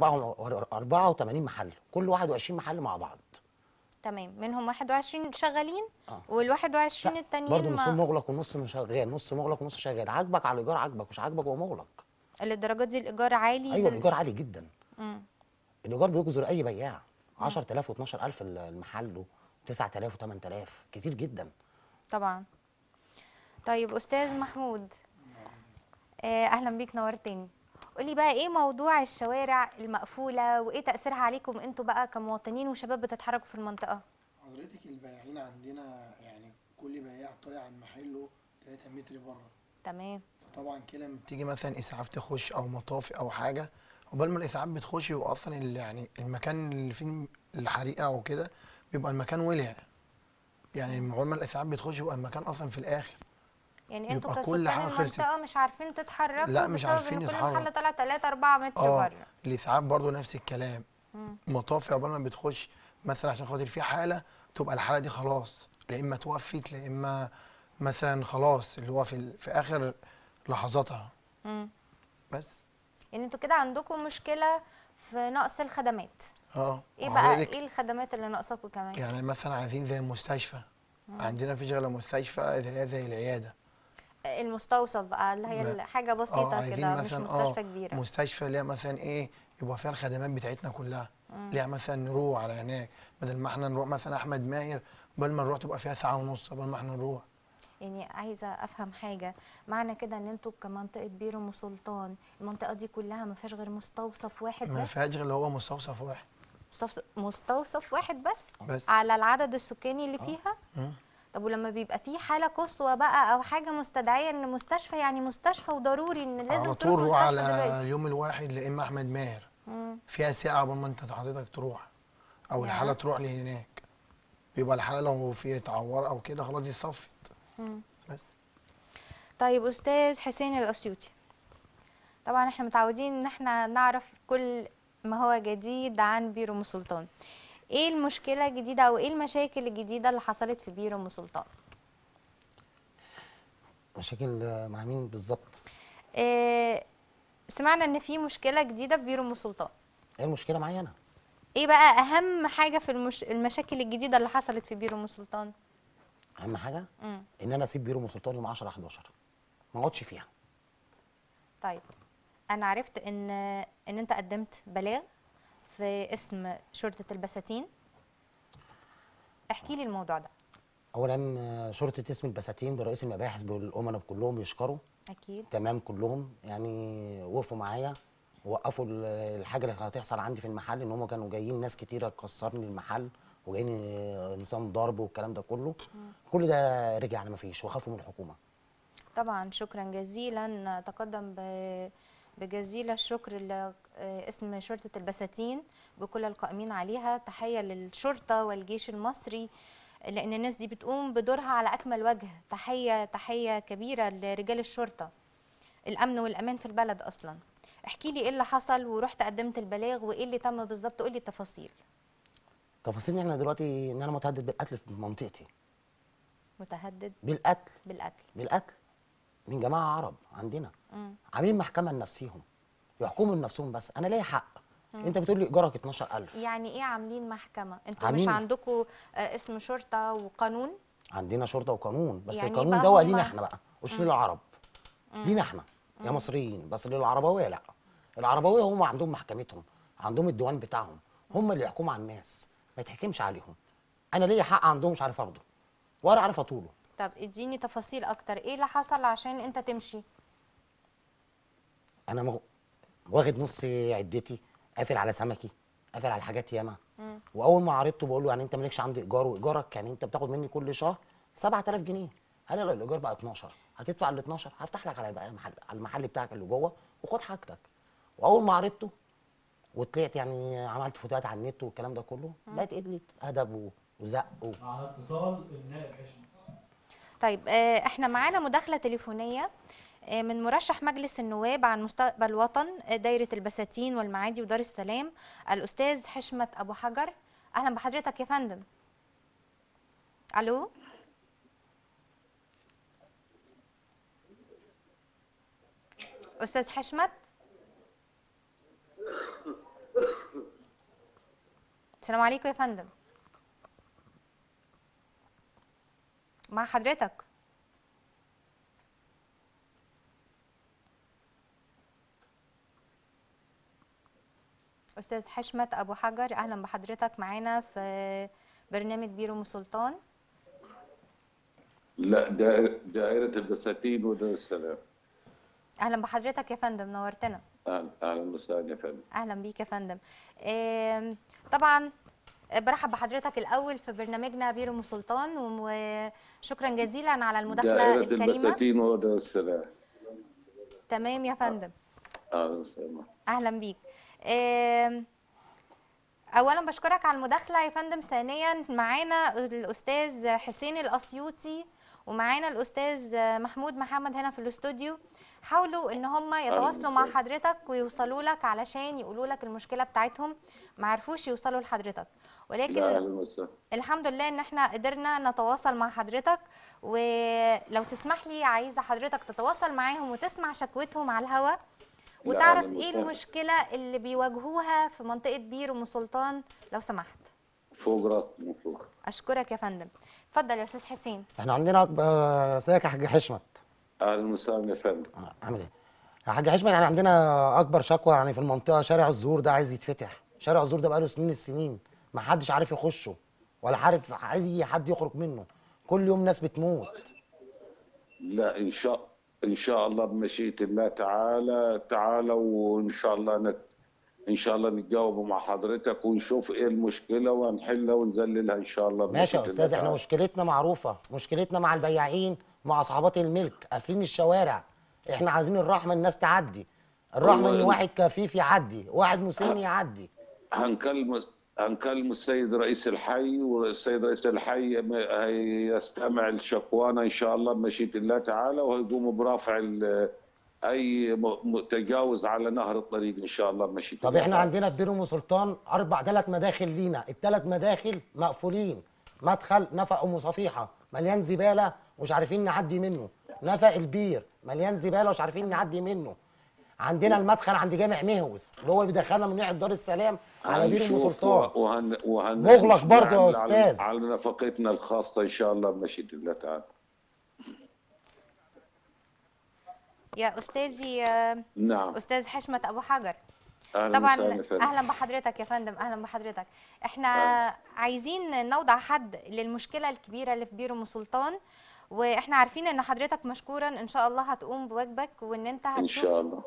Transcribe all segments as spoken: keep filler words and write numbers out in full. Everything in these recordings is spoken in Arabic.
أربعة وثمانين محل، كل واحد وعشرين محل مع بعض. تمام، منهم واحد وعشرين شغالين اه وال واحد وعشرين لا، برضه التانيين نصهم ما مغلق ونص مش شغال، نص مغلق ونص شغال. عاجبك على الايجار عاجبك، مش عاجبك هو مغلق. للدرجه دي الايجار عالي ايوه لل... الايجار عالي جدا. مم. الايجار بيجذر اي بياع. مم. عشرة آلاف و12 ألف المحل، وتسعة آلاف و8 آلاف كتير جدا. طبعا. طيب استاذ محمود، آه، اهلا بيك، نورتني. قولي بقى ايه موضوع الشوارع المقفوله وايه تاثيرها عليكم انتوا بقى كمواطنين وشباب بتتحركوا في المنطقه؟ حضرتك البياعين عندنا يعني كل بياع طالع عن محله تلاتة متر بره. تمام. فطبعا كده لما بتيجي مثلا اسعاف تخش او مطافي او حاجه، عقبال ما الاسعاف بتخش يبقى اصلا ال- يعني المكان اللي فيه الحريقه او كده بيبقى المكان ولع. يعني عقبال ما الاسعاف بتخش يبقى المكان اصلا في الاخر يعني انتوا بيبقى كل كسكان حاجه خلصت. المنطقه مش عارفين لا تتحركوا مش بسبب عارفين ان كل نتحرك. محل طالع تلاتة اربعة متر اه بره؟ الاسعاف برضو نفس الكلام. مم. مطافي عقبال ما بتخش مثلا عشان خاطر في حاله، تبقى الحاله دي خلاص لا اما توفت لا اما مثلا خلاص اللي هو في ال- في اخر لحظاتها. مم. بس يعني انتوا كده عندكم مشكله في نقص الخدمات. اه ايه بقى وحضرتك ايه الخدمات اللي ناقصاكم كمان؟ يعني مثلا عايزين زي المستشفى. عندنا مفيش غير مستشفى زي زي العياده. المستوصف بقى اللي هي ما الحاجه اه بسيطه عايزين كده، مش مثلا اه مستشفى كبيره. مستشفى اللي هي مثلا ايه يبقى فيها الخدمات بتاعتنا كلها. ليها مثلا نروح على هناك بدل ما احنا نروح مثلا احمد ماهر، قبل ما نروح تبقى فيها ساعه ونص قبل ما احنا نروح. يعني عايزه افهم حاجه، معنى كده ان انتوا كمنطقه بير ام سلطان المنطقه دي كلها ما فيهاش غير مستوصف واحد ما بس؟ فيهاش غير اللي هو مستوصف واحد مستوصف, مستوصف واحد بس بس. على العدد السكاني اللي اه فيها؟ مم. طب ولما بيبقى في حاله قصوى بقى او حاجه مستدعيه ان مستشفى، يعني مستشفى وضروري ان لازم على تروح طول روح على مستشفى دلوقتي؟ اليوم الواحد لا اما احمد ماهر، امم. فيها ساعه قبل ما انت حضرتك تروح او الحاله يا. تروح لهناك. بيبقى الحاله لو في تعور او كده خلاص دي صفت. مم. بس طيب استاذ حسين الاسيوطي، طبعا احنا متعودين ان احنا نعرف كل ما هو جديد عن بير ام سلطان. ايه المشكله الجديده او ايه المشاكل الجديده اللي حصلت في بير ام سلطان؟ مشاكل آه، مع مين بالظبط؟ إيه، سمعنا ان في مشكله جديده في بير ام سلطان. ايه المشكله معايا انا؟ ايه بقى اهم حاجه في المش... المشاكل الجديده اللي حصلت في بير ام سلطان؟ اهم حاجه امم. ان انا اسيب بيرو ام سلطان يوم عشرة حداشر، ما اقعدش فيها. طيب، انا عرفت ان ان انت قدمت بلاغ في اسم شرطه البساتين، احكي لي الموضوع ده. اولا آه، شرطه اسم البساتين برئيس المباحث بالامناء كلهم بيشكروا اكيد. تمام، كلهم يعني وقفوا معايا، وقفوا ال- الحاجه اللي هتحصل عندي في المحل، ان هم كانوا جايين ناس كتيره تكسرني المحل، وجايين آه، نظام ضرب والكلام ده كله. كل ده رجع على ما فيش، وخافوا من الحكومه. طبعا شكرا جزيلا، تقدم ب- بجزيل الشكر لاسم شرطة البساتين بكل القائمين عليها. تحية للشرطة والجيش المصري، لأن الناس دي بتقوم بدورها على أكمل وجه. تحية تحية كبيرة لرجال الشرطة، الأمن والأمان في البلد أصلا. احكي لي إيه اللي حصل ورحت قدمت البلاغ وإيه اللي تم بالظبط، قولي التفاصيل. تفاصيل احنا دلوقتي ان انا متهدد بالقتل في منطقتي. متهدد بالقتل. بالقتل؟ بالقتل من جماعه عرب عندنا، مم. عاملين محكمه لنفسهم، يحكموا لنفسهم. بس انا ليا حق. مم. انت بتقول لي ايجارك اتناشر ألف. يعني إيه عاملين محكمة؟ أنتوا مش عاملين، عندكم اسم شرطة وقانون؟ عندنا شرطه وقانون، بس يعني إيه القانون بقى ده لينا هم؟ احنا بقى، مش مم. للعرب. لينا احنا يا مصريين، بس للعربويه لا. العربويه هم عندهم محكمتهم، عندهم الديوان بتاعهم، هم اللي يحكموا على الناس، ما يتحكمش عليهم. انا ليا حق عندهم مش عارف اخده ولا عارف اطوله. طب اديني تفاصيل اكتر، ايه اللي حصل عشان انت تمشي؟ انا مغ- واخد نص عدتي، قافل على سمكي، قافل على حاجات ياما. مم. واول ما عرضته بقول له يعني انت مالكش عندي ايجار، وايجارك يعني انت بتاخد مني كل شهر سبعة آلاف جنيه. قال لي لا، الايجار بقى اتناشر، هتدفع ال اتناشر هفتح لك على بقى المحل، على المحل بتاعك اللي جوه، وخد حاجتك. واول ما عرضته وطلعت يعني عملت فوتوهات على النت والكلام ده كله، لقيت قله ادب و- وزق و... على اتصال النائب حشمت. طيب، آه، احنا معانا مداخله تليفونيه آه، من مرشح مجلس النواب عن مستقبل وطن آه، دايره البساتين والمعادي ودار السلام، الاستاذ حشمت ابو حجر. اهلا بحضرتك يا فندم. الو. استاذ حشمت. السلام عليكم يا فندم. مع حضرتك. استاذ حشمت ابو حجر، اهلا بحضرتك معانا في برنامج بير ام سلطان. لا، دائرة دائرة البساتين ودار السلام. اهلا بحضرتك يا فندم، نورتنا. اهلا اهلا وسهلا يا فندم. اهلا بيك يا فندم. آم، طبعا برحب بحضرتك الاول في برنامجنا بير ام سلطان، وشكرا جزيلا على المداخله دائرة الكريمه. البساتين ودار السلام. تمام يا فندم. اهلا وسهلا. اهلا بيك. آم، اولا بشكرك على المداخله يا فندم. ثانيا معانا الاستاذ حسين الاسيوطي ومعانا الاستاذ محمود محمد هنا في الاستوديو. حاولوا ان هم يتواصلوا مع حضرتك ويوصلوا لك علشان يقولوا لك المشكله بتاعتهم، ما عرفوش يوصلوا لحضرتك، ولكن لا، اهلا وسهلا. الحمد لله ان احنا قدرنا نتواصل مع حضرتك. ولو تسمح لي عايزه حضرتك تتواصل معاهم وتسمع شكوتهم على الهواء وتعرف أهلاً ايه وسهلاً. المشكله اللي بيواجهوها في منطقه بير ام سلطان لو سمحت. فوق راسك من فوق. اشكرك يا فندم. اتفضل يا استاذ حسين. احنا عندنا أكبر. ازيك يا حاج حشمت؟ اهلا وسهلا يا فندم. آه، عامل ايه؟ يا حاج حشمت، احنا عندنا اكبر شكوى يعني في المنطقه شارع الزهور ده عايز يتفتح. شارع الزهور ده بقاله سنين السنين ما حدش عارف يخشه ولا عارف اي حد يخرج منه. كل يوم ناس بتموت. لا، ان شاء ان شاء الله بمشيئة الله تعالى تعالى، وان شاء الله نت... ان شاء الله نتجاوب مع حضرتك ونشوف ايه المشكله ونحلها ونذللها ان شاء الله ماشي يا بمشيئة استاذ، الله احنا تعالى. مشكلتنا معروفه، مشكلتنا مع البياعين، مع اصحابات الملك قافلين الشوارع. احنا عايزين الرحمه، الناس تعدي. الرحمه ان هو- واحد كفيف يعدي، واحد مسن يعدي. هنكلم هنكلم السيد رئيس الحي، والسيد رئيس الحي م- هيستمع لشكوانا ان شاء الله بمشيئة الله تعالى، وهيقوموا برفع ال- اي م- م- تجاوز على نهر الطريق ان شاء الله بمشيئة طب الله احنا تعالى. عندنا في بير ام سلطان اربع ثلاث مداخل لينا، الثلاث مداخل مقفولين. مدخل نفق ام صفيحه مليان زباله ومش عارفين نعدي منه. نفق البير مليان زباله ومش عارفين نعدي منه. عندنا المدخل عند جامع مهوس اللي هو اللي بيدخلنا من ناحيه دار السلام على بير ام هنشوف سلطان. وهن وهن مغلق برضه يا نعمل على- أستاذ. على نفقتنا الخاصه ان شاء الله بمشيئة الله تعالى. يا استاذي آه، نعم. استاذ حشمت ابو حجر، اهلا طبعا وسهلا يا فندم. اهلا بحضرتك يا فندم. اهلا بحضرتك. احنا أهلاً. عايزين نوضع حد للمشكله الكبيره اللي في بير ام سلطان، واحنا عارفين ان حضرتك مشكورا ان شاء الله هتقوم بواجبك، وان انت ان هتشوف شاء الله.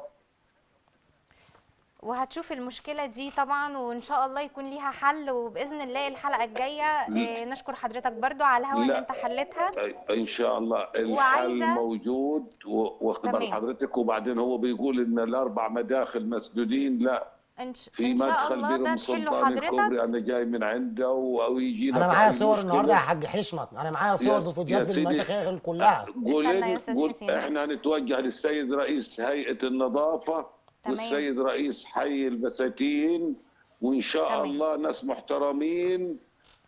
وهتشوف المشكله دي طبعا، وان شاء الله يكون ليها حل. وباذن الله الحلقه الجايه آه، نشكر حضرتك برضو على الهوا ان لا. انت حلتها. ان شاء الله الحل وعايزة- موجود و- واخد بال تمام. حضرتك. وبعدين هو بيقول ان الاربع مداخل مسدودين. لا، ان, ش... في إن شاء مدخل الله بير ده ام تحله سلطان الكبري حضرتك. انا جاي من عنده او يجينا انا معايا في أي صور النهارده يا مشكلة. حاج حشمت، انا معايا صور يا- بفيديوهات يا سيدي، بالمداخل كلها. قول استنى يا لي- أستاذ قول حسين. احنا هنتوجه للسيد رئيس هيئه النظافه تمام. والسيد رئيس حي البساتين، وان شاء تمام. الله ناس محترمين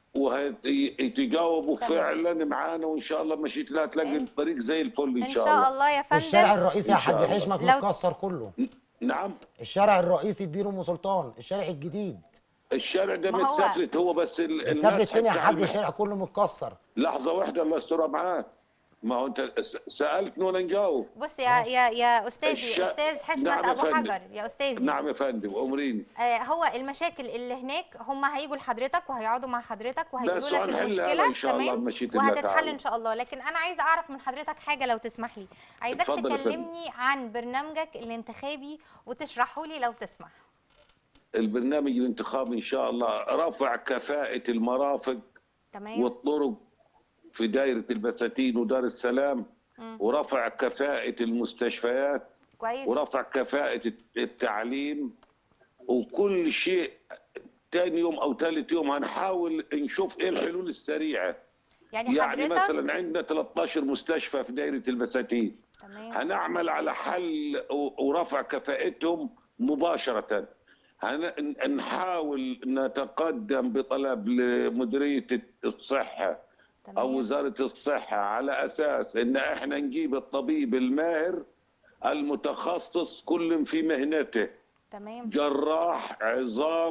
وهيتجاوبوا تمام. فعلا معانا، وان شاء الله مشيت لها تلاقي إن- الطريق زي الفل ان, ان شاء الله يا الشارع فندم. الرئيسي يا إن شاء حاج الله. حشمت لو- متكسر كله. نعم. الشارع الرئيسي بير ام سلطان، الشارع الجديد. الشارع ده ما هو- متسفلت هو بس ال- السفلت الناس فين يا حتى حاج؟ على- الشارع كله متكسر. لحظه واحده الله يسترها معاك. ما هو انت س- سالتني وانا نجاوب. بص يا يا يا استاذي الش- استاذ حشمت نعم يا ابو فندم. حجر، يا استاذي. نعم يا فندم امريني. آه هو المشاكل اللي هناك هم هيجوا لحضرتك وهيقعدوا مع حضرتك وهيقولوا بس لك وهنحلها المشكله. إن شاء الله تمام. بمشيئة الله وهتتحل تعالى. ان شاء الله. لكن انا عايزه اعرف من حضرتك حاجه لو تسمح لي. عايزاك اتفضل يا فندم. تكلمني عن برنامجك الانتخابي وتشرحه لي لو تسمح. البرنامج الانتخابي ان شاء الله رفع كفاءة المرافق تمام. والطرق في دائرة البساتين ودار السلام، مم. ورفع كفاءة المستشفيات، كويس. ورفع كفاءة التعليم وكل شيء. تاني يوم او ثالث يوم هنحاول نشوف ايه الحلول السريعة. يعني, يعني حضرتك مثلا عندنا ثلاثة عشر مستشفى في دائرة البساتين، تمام. هنعمل على حل و- ورفع كفاءتهم مباشرة. هن- نحاول نتقدم بطلب لمديرية الصحة أو تمام. وزارة الصحة على أساس إن إحنا نجيب الطبيب الماهر المتخصص كل في مهنته، تمام. جراح عظام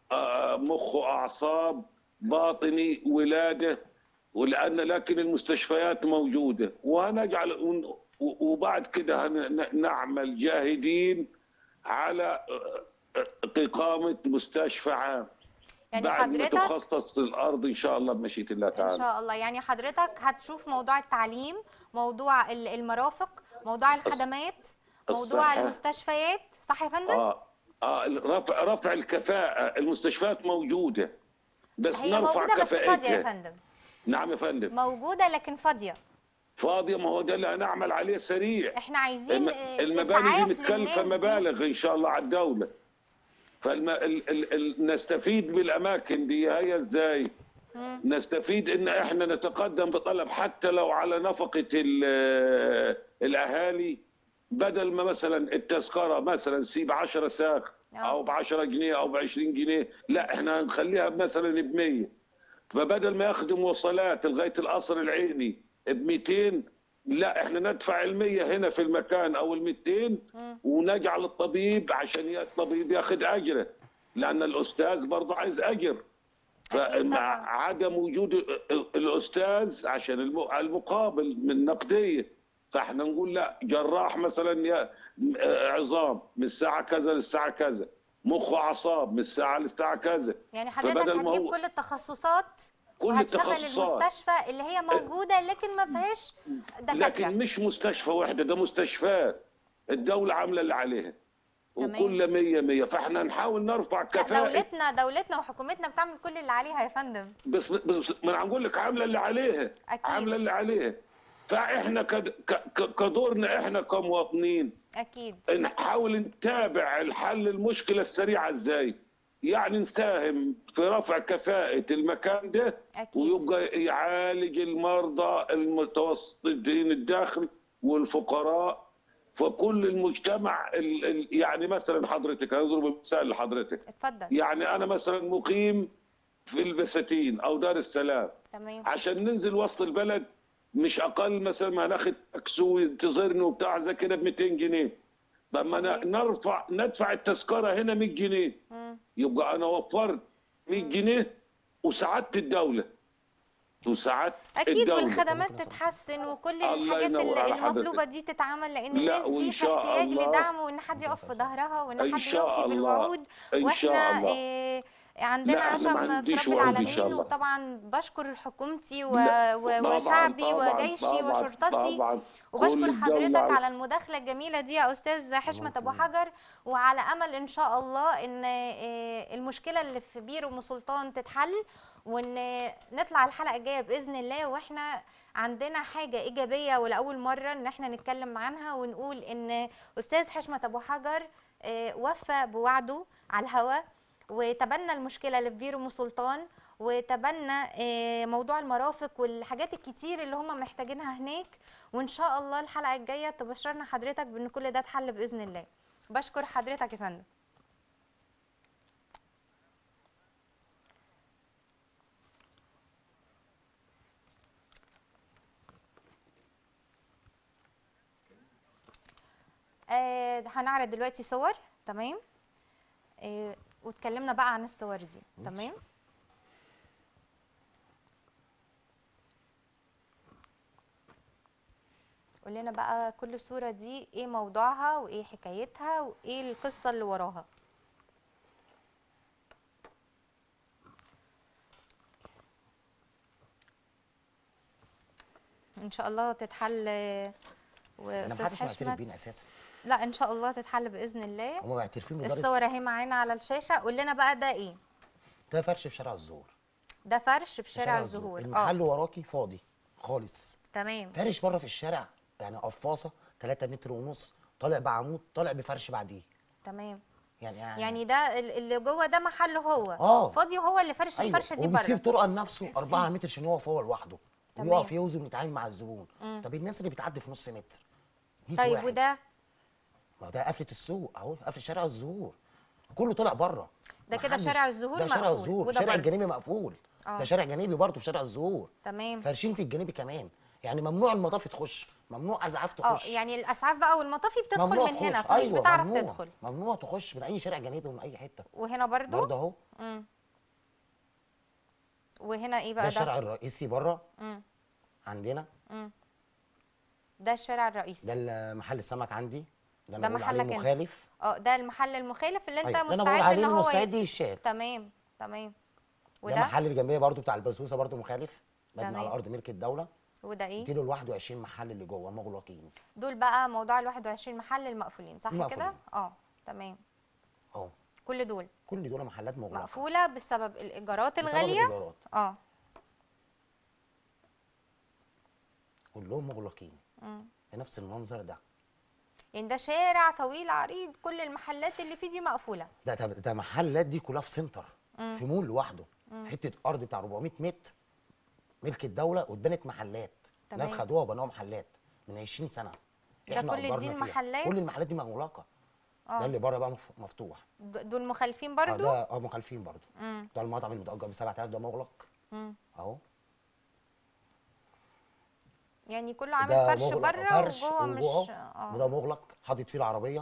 آه، مخ واعصاب، باطني، ولاده، ولان لكن المستشفيات موجوده، وهنجعل ون- وبعد كده هن- نعمل جاهدين على آه، آه، اقامه مستشفى عام يعني بعد ما حضرتك تخصص الارض ان شاء الله بمشيئه الله ان تعالى. شاء الله، يعني حضرتك هتشوف موضوع التعليم، موضوع ال- المرافق، موضوع الخدمات، موضوع الصحه. المستشفيات، صح يا فندم؟ اه اه رفع رفع الكفاءه، المستشفيات موجوده بس هي نرفع موجودة بس فاضية يا كفاءتها. فندم. نعم يا فندم. موجودة لكن فاضية. فاضيه، ما هو ده اللي هنعمل عليه سريع. احنا عايزين الم- آه، المباني دي اسعاف متكلفه للناس دي. مبالغ ان شاء الله على الدوله. فالم... ال... ال... ال... نستفيد بالاماكن دي هي ازاي؟ نستفيد ان احنا نتقدم بطلب حتى لو على نفقه ال... الاهالي، بدل ما مثلا التذكره مثلا سي ب عشرة ساغ او ب عشرة جنيه او ب عشرين جنيه، لا احنا هنخليها مثلا ب مية. فبدل ما ياخدوا مواصلات لغايه القصر العيني ب مئتين، لا احنا ندفع ال مية هنا في المكان او ال مئتين، ونجعل الطبيب عشان الطبيب ياخذ اجره، لان الاستاذ برضه عايز اجر. أكيد طبعا. فعدم وجود الاستاذ عشان الم- المقابل من نقديه، فاحنا نقول لا، جراح مثلا يا عظام من الساعه كذا للساعه كذا، مخ واعصاب من الساعه للساعه كذا. يعني حضرتك فبدل ما هتجيب هو كل التخصصات كل وهتشغل التخصصات، المستشفى اللي هي موجودة لكن ما فيهاش دكاترة. لكن مش مستشفى واحده، ده مستشفيات الدوله عامله اللي عليها تمام. وكل مية مية. فاحنا نحاول نرفع لا، كفاءه. دولتنا دولتنا وحكومتنا بتعمل كل اللي عليها يا فندم. بس بس ما انا هقول لك عامله اللي عليها. أكيد. عامله اللي عليها. فاحنا كد- ك- ك- كدورنا احنا كمواطنين أكيد. نحاول نتابع الحل المشكله السريعه ازاي، يعني نساهم في رفع كفاءه المكان ده، أكيد. ويبقى يعالج المرضى المتوسطين الدخل والفقراء. فكل المجتمع ال- ال- يعني مثلا حضرتك هضرب مثال لحضرتك، اتفضل. يعني انا مثلا مقيم في البساتين او دار السلام، تمام. عشان ننزل وسط البلد مش اقل مثلا ما ناخد تاكسي وينتظرني وبتاع زي كده ب مئتين جنيه. طب ما صحيح. ن- نرفع ندفع التذكره هنا مية جنيه، مم. يبقى انا وفرت مية جنيه وساعدت الدوله وساعدت اكيد، الدوله. والخدمات تتحسن وكل الله الحاجات ينور اللي على المطلوبه حضرتك. دي تتعمل، لان لا، الناس دي وإن في شاء احتياج الله. لدعم، وان حد يقف في ظهرها، وان إن حد شاء يوفي الله. بالوعود. إن شاء واحنا الله. إيه عندنا لا، إحنا ما عشم في عنديش رب وعود إن العالمين. شاء الله. وطبعا بشكر حكومتي و... لا، و... طبعاً، وشعبي طبعاً، وجيشي طبعاً، وشرطتي. طبعاً. وبشكر كل حضرتك الدولة. على المداخله الجميله دي يا استاذ حشمت ابو حجر، وعلى امل ان شاء الله ان إيه المشكله اللي في بير ام سلطان تتحل، وان نطلع الحلقه الجايه باذن الله واحنا عندنا حاجه ايجابيه ولاول مره ان احنا نتكلم عنها، ونقول ان استاذ حشمت ابو حجر آه، وفى بوعده على الهواء، وتبنى المشكله اللي في بير ام سلطان، وتبنى آه، موضوع المرافق والحاجات الكتير اللي هم محتاجينها هناك. وان شاء الله الحلقه الجايه تبشرنا حضرتك بان كل ده اتحل باذن الله. بشكر حضرتك يا فندم. آه هنعرض دلوقتي صور. تمام. آه واتكلمنا بقى عن الصور دي. تمام. قول لنا بقى كل صورة دي ايه موضوعها وايه حكايتها وايه القصة اللي وراها. ان شاء الله تتحل. انا واستاذ محدش معترف حشمت، بينا اساسا. لا ان شاء الله تتحل باذن الله. هم معترفين بدار الصور اهي معانا على الشاشة. قول لنا بقى ده ايه. ده فرش في شارع الزهور. ده فرش في شارع الزهور. المحل وراكي فاضي خالص. تمام. فارش بره في الشارع، يعني قفاصه ثلاثة متر ونص، طالع بعمود، طالع بفرش بعديه. تمام. يعني يعني, يعني ده ال- اللي جوه ده محله هو. اه فاضي، وهو اللي فرش أيوة. الفرشه دي وبيسيب بره. طرقه لنفسه أربعة متر عشان يقف هو لوحده، تمام. ويقف يوزن ويتعامل مع الزبون. طب الناس اللي بتعدي في نص متر مية طيب واحد. وده ما هو ده قفله السوق اهو، قفل شارع الزهور، كله طلع بره. ده كده محدش- شارع الزهور ده شارع مقفول، الزهور. وده شارع بره. الجنيبي مقفول. آه. ده شارع جنيبي برضه في شارع الزهور. تمام. فارشين في الجنيبي كمان، يعني ممنوع المطافي تخش، ممنوع اسعاف اه تخش. يعني الاسعاف بقى والمطافي بتدخل ممنوع من هنا، تخش. فمش أيوة بتعرف ممنوع. تدخل. ممنوع تخش من اي شارع جنيبي ومن اي حته. وهنا برضو برضه اهو امم وهنا ايه ده بقى الشارع ده؟ الرئيسي بره امم عندنا. امم ده الشارع ده الرئيسي. ال- محل السمك عندي اللي انا ده بقول عليه محلك انت؟ مخالف. اه، ده المحل المخالف اللي انت ايوه اللي انا بقول مستعد عليه ان اللي هو ي... مستعد يشال. تمام تمام. ده وده؟ محل اللي جنبيه برضو بتاع البسبوسه برضو مخالف، مبني على تمام. ارض ملك الدوله. وده ايه؟ اديله ال واحد وعشرين محل اللي جوه مغلقين. دول بقى موضوع ال واحد وعشرين محل المقفولين، صح كده؟ مقفولين. اه تمام. اهو كل دول كل دول محلات مغلقه مقفولة بسبب الإيجارات بسبب الغالية؟ الايجارات، اه. كلهم مغلقين مم. بنفس المنظر ده. يعني ده شارع طويل عريض كل المحلات اللي فيه دي مقفولة. ده ده, ده محلات دي كلها في سنتر، مم. في مول لوحده، حته ارض بتاع أربعمية متر ملك الدوله واتبنت محلات. تمام. ناس خدوها وبنوها محلات من عشرين سنه. ده احنا كل دي اجرنا فيها. المحلات؟ كل المحلات دي مغلقه. اه. ده اللي بره بقى مف- مفتوح. د- دول مخالفين اه برضو؟ ده اه مخالفين برضه. مم. ده المطعم اللي متأجر ب سبعة آلاف ده مغلق مم. اهو. يعني كله عامل ده فرش مغلق بره فرش وجوه وجوه مش اهو. وده اه. مغلق حاطط فيه العربيه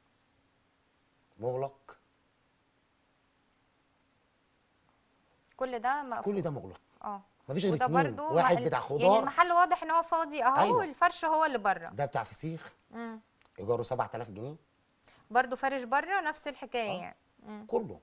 مغلق. كل ده مقفول؟ كل ده مغلق. اه. مفيش غير وده اتنين، برضو واحد ما- بتاع يعني خضار. المحل واضح ان هو فاضي اهو. أيوة. الفرش هو اللي بره. ده بتاع فسيخ مم. ايجاره سبعة آلاف جنيه. برضو فرش بره نفس الحكاية آه. يعني. مم. كله.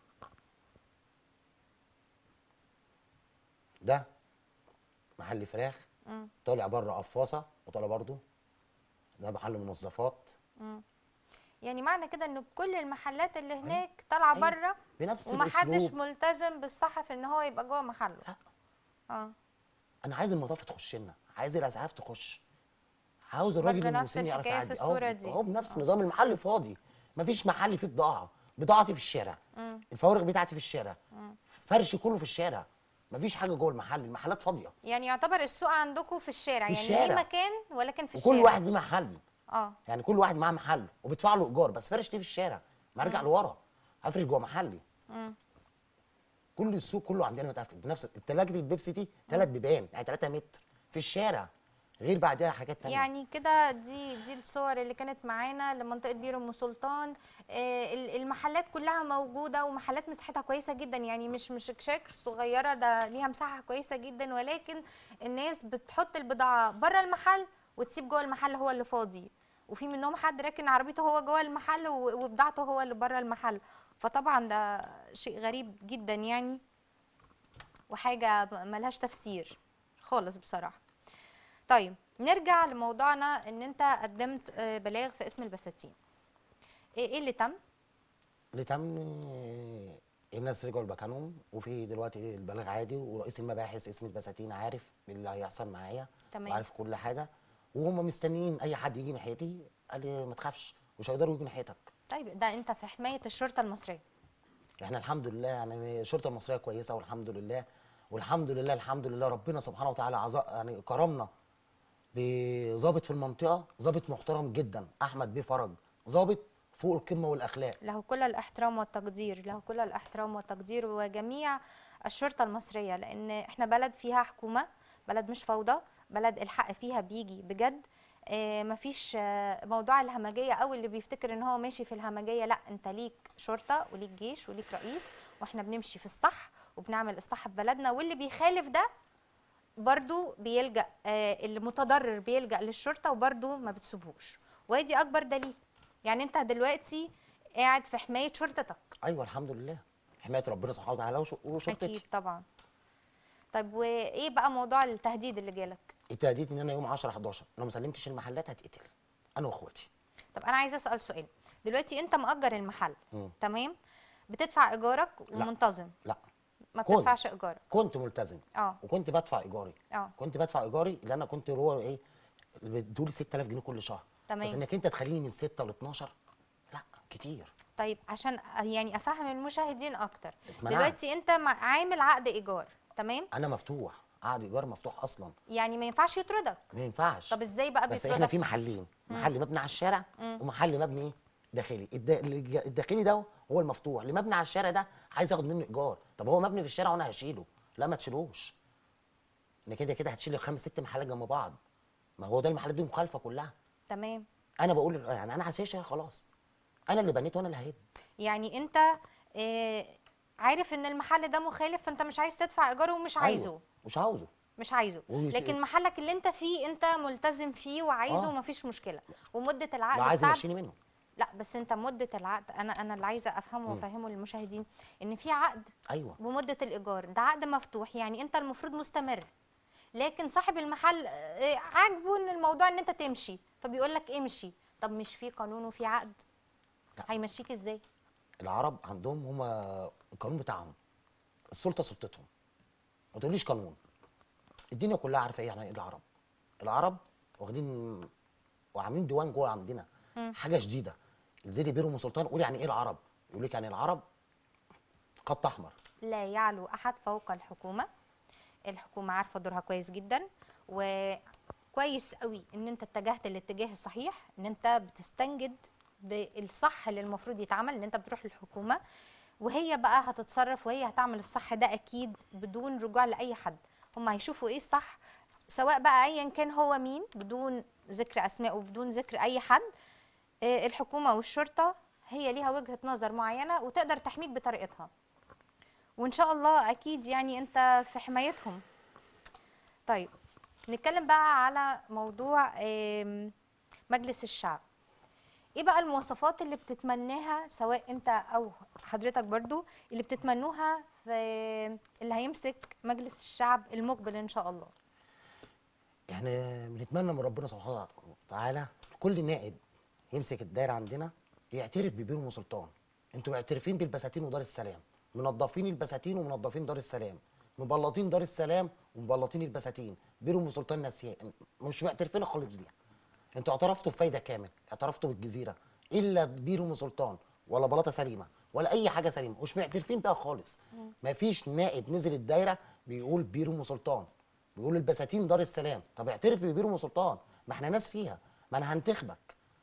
ده محل فراخ مم. طالع بره قفاصه وطالع برضو. ده محل منظفات مم. يعني معنى كده ان كل المحلات اللي هناك طالعه أيوة. بره بنفس ومحدش الاسلوب. ملتزم بالصح في ان هو يبقى جوه محله. لا. اه. انا عايز المطافي تخش لنا، عايز الاسعاف تخش، عاوز الراجل برضه نفس المسن يعرف الحكاية في يعدي اهو. الصورة دي. اهو بنفس آه. نظام المحل فاضي، مفيش محل فيه بضاعه. بضاعتي في الشارع، مم. الفوارغ بتاعتي في الشارع، مم. فرشي كله في الشارع، مفيش حاجه جوه المحل، المحلات فاضيه. يعني يعتبر السوق عندكم في الشارع، في يعني الشارع. ليه مكان ولكن في وكل الشارع. واحد ليه محل. اه. يعني كل واحد معاه محل وبيدفع له ايجار، بس فرش ليه في الشارع؟ ما ارجع لورا افرش جوه محلي. مم. كل السوق كله عندنا متقفل بنفس التلاجة البيبسي دي ثلاث بيبان يعني ثلاثة متر في الشارع، غير بعدها حاجات تانية. يعني كده دي دي الصور اللي كانت معانا لمنطقه بير ام سلطان. آه ال- المحلات كلها موجوده ومحلات مساحتها كويسه جدا، يعني مش مش كشاك صغيره، ده ليها مساحه كويسه جدا، ولكن الناس بتحط البضاعه بره المحل وتسيب جوه المحل هو اللي فاضي، وفي منهم حد راكن عربيته هو جوه المحل و- وبضاعته هو اللي بره المحل. فطبعا ده شيء غريب جدا يعني، وحاجه ملهاش تفسير خالص بصراحه. طيب نرجع لموضوعنا، ان انت قدمت آه، بلاغ في اسم البساتين. ايه ايه اللي تم؟ اللي تم آه، الناس رجعوا لمكانهم، وفي دلوقتي البلاغ عادي، ورئيس المباحث اسم البساتين عارف اللي هيحصل معايا تمام. وعارف كل حاجه، وهم مستنيين اي حد يجي ناحيتي. قال لي ما تخافش مش هيقدروا يجوا ناحيتك. طيب ده انت في حمايه الشرطه المصريه. احنا الحمد لله يعني الشرطه المصريه كويسه والحمد لله، والحمد لله الحمد لله ربنا سبحانه وتعالى عز... يعني كرمنا بظابط في المنطقه، ظابط محترم جدا، احمد بيه فرج، ظابط فوق القمه والاخلاق. له كل الاحترام والتقدير، له كل الاحترام والتقدير، وجميع الشرطه المصريه، لان احنا بلد فيها حكومه، بلد مش فوضى، بلد الحق فيها بيجي بجد. آه مفيش آه موضوع الهمجيه او اللي بيفتكر ان هو ماشي في الهمجيه، لا، انت ليك شرطه وليك جيش وليك رئيس، واحنا بنمشي في الصح وبنعمل الصح في بلدنا، واللي بيخالف ده برضو بيلجأ، آه المتضرر بيلجأ للشرطة وبرضو ما بتسيبهوش، وادي أكبر دليل. يعني أنت دلوقتي قاعد في حماية شرطتك. ايوه الحمد لله، حمايه ربنا سبحانه وتعالى وش- وشرطتي. أكيد طبعا. طيب وإيه بقى موضوع التهديد اللي جالك؟ التهديد ان انا يوم عشرة حداشر لو ما سلمتش المحلات هتقتل انا واخواتي. طب أنا عايزة أسأل سؤال. دلوقتي أنت مأجر المحل، مم. تمام؟ بتدفع إيجارك لا. ومنتظم؟ لا ما كنت. بتدفعش إيجارك؟ كنت ملتزم اه. وكنت بدفع ايجاري. اه. كنت بدفع ايجاري لان انا كنت هو ايه بتدولي ستة آلاف جنيه كل شهر. تمام. بس انك انت تخليني من ستة ل اتناشر لا كتير. طيب عشان يعني أفهم المشاهدين أكتر، اتمنعت. دلوقتي أنت مع- عامل عقد إيجار، تمام؟ انا مفتوح عقد ايجار مفتوح اصلا، يعني ما ينفعش يطردك. ما ينفعش. طب ازاي بقى بس بيطردك؟ احنا في محلين، محل مبني على الشارع ومحل مبني ايه داخلي. الد- الج- الداخلي ده هو المفتوح، اللي مبني على الشارع ده عايز ياخد منه ايجار. طب هو مبني في الشارع وانا هشيله؟ لا ما تشيلوش، ان كده كده هتشيل خمس ست محلات جنب بعض، ما هو ده المحلات دي مخالفه كلها. تمام. انا بقول يعني انا هسيشها خلاص، انا اللي بنيت وانا اللي ههد. يعني انت آه عارف ان المحل ده مخالف، فانت مش عايز تدفع ايجاره ومش عايزه. أيوة. مش عاوزه. مش عايزه، ويت- لكن محلك اللي انت فيه انت ملتزم فيه وعايزه آه. ومفيش مشكله. ومده لو العقد عايز بتاعك، يمشيني منه. لا بس انت مده العقد، انا انا اللي عايزه افهمه وافهمه للمشاهدين ان في عقد ايوه. بمده الايجار، ده عقد مفتوح، يعني انت المفروض مستمر. لكن صاحب المحل آه، عاجبه ان الموضوع ان انت تمشي، فبيقول لك امشي. طب مش في قانون وفي عقد؟ لا. هيمشيك ازاي؟ العرب عندهم هما القانون بتاعهم، السلطه سلطتهم. ما تقوليش قانون. الدنيا كلها عارفه ايه يعني ايه العرب. العرب واخدين وعاملين ديوان جوه عندنا، حاجه شديده. الزيدي بير ام سلطان قول يعني ايه العرب، يقول لك يعني العرب خط احمر. لا يعلو احد فوق الحكومه. الحكومه عارفه دورها كويس جدا، وكويس قوي ان انت اتجهت الاتجاه الصحيح، ان انت بتستنجد بالصح اللي المفروض يتعمل، ان انت بتروح للحكومه وهي بقى هتتصرف وهي هتعمل الصح ده اكيد بدون رجوع لاي حد. هم هيشوفوا ايه الصح، سواء بقى ايا كان هو مين، بدون ذكر اسماء وبدون ذكر اي حد. آه، الحكومه والشرطه هي ليها وجهه نظر معينه وتقدر تحميك بطريقتها، وان شاء الله اكيد يعني انت في حمايتهم. طيب نتكلم بقى على موضوع آم، مجلس الشعب. ايه بقى المواصفات اللي بتتمناها، سواء انت او حضرتك برضو، اللي بتتمنوها في اللي هيمسك مجلس الشعب المقبل ان شاء الله؟ احنا بنتمنى من ربنا سبحانه وتعالى كل نائب يمسك الدايره عندنا يعترف ببير ام سلطان. انتوا معترفين بالبساتين ودار السلام، منظفين البساتين ومنظفين دار السلام، مبلطين دار السلام ومبلطين البساتين. بير ام سلطان ناسيه، مش معترفين خالص بيها. انتوا اعترفتوا بفايده كامل، اعترفتوا بالجزيره، الا بير ام سلطان ولا بلاطه سليمه ولا اي حاجه سليمه، مش معترفين بيها خالص. مفيش نائب نزل الدايره بيقول بير ام سلطان، بيقول البساتين دار السلام. طب اعترف ببير ام سلطان، ما احنا ناس فيها، ما انا هنتخبك.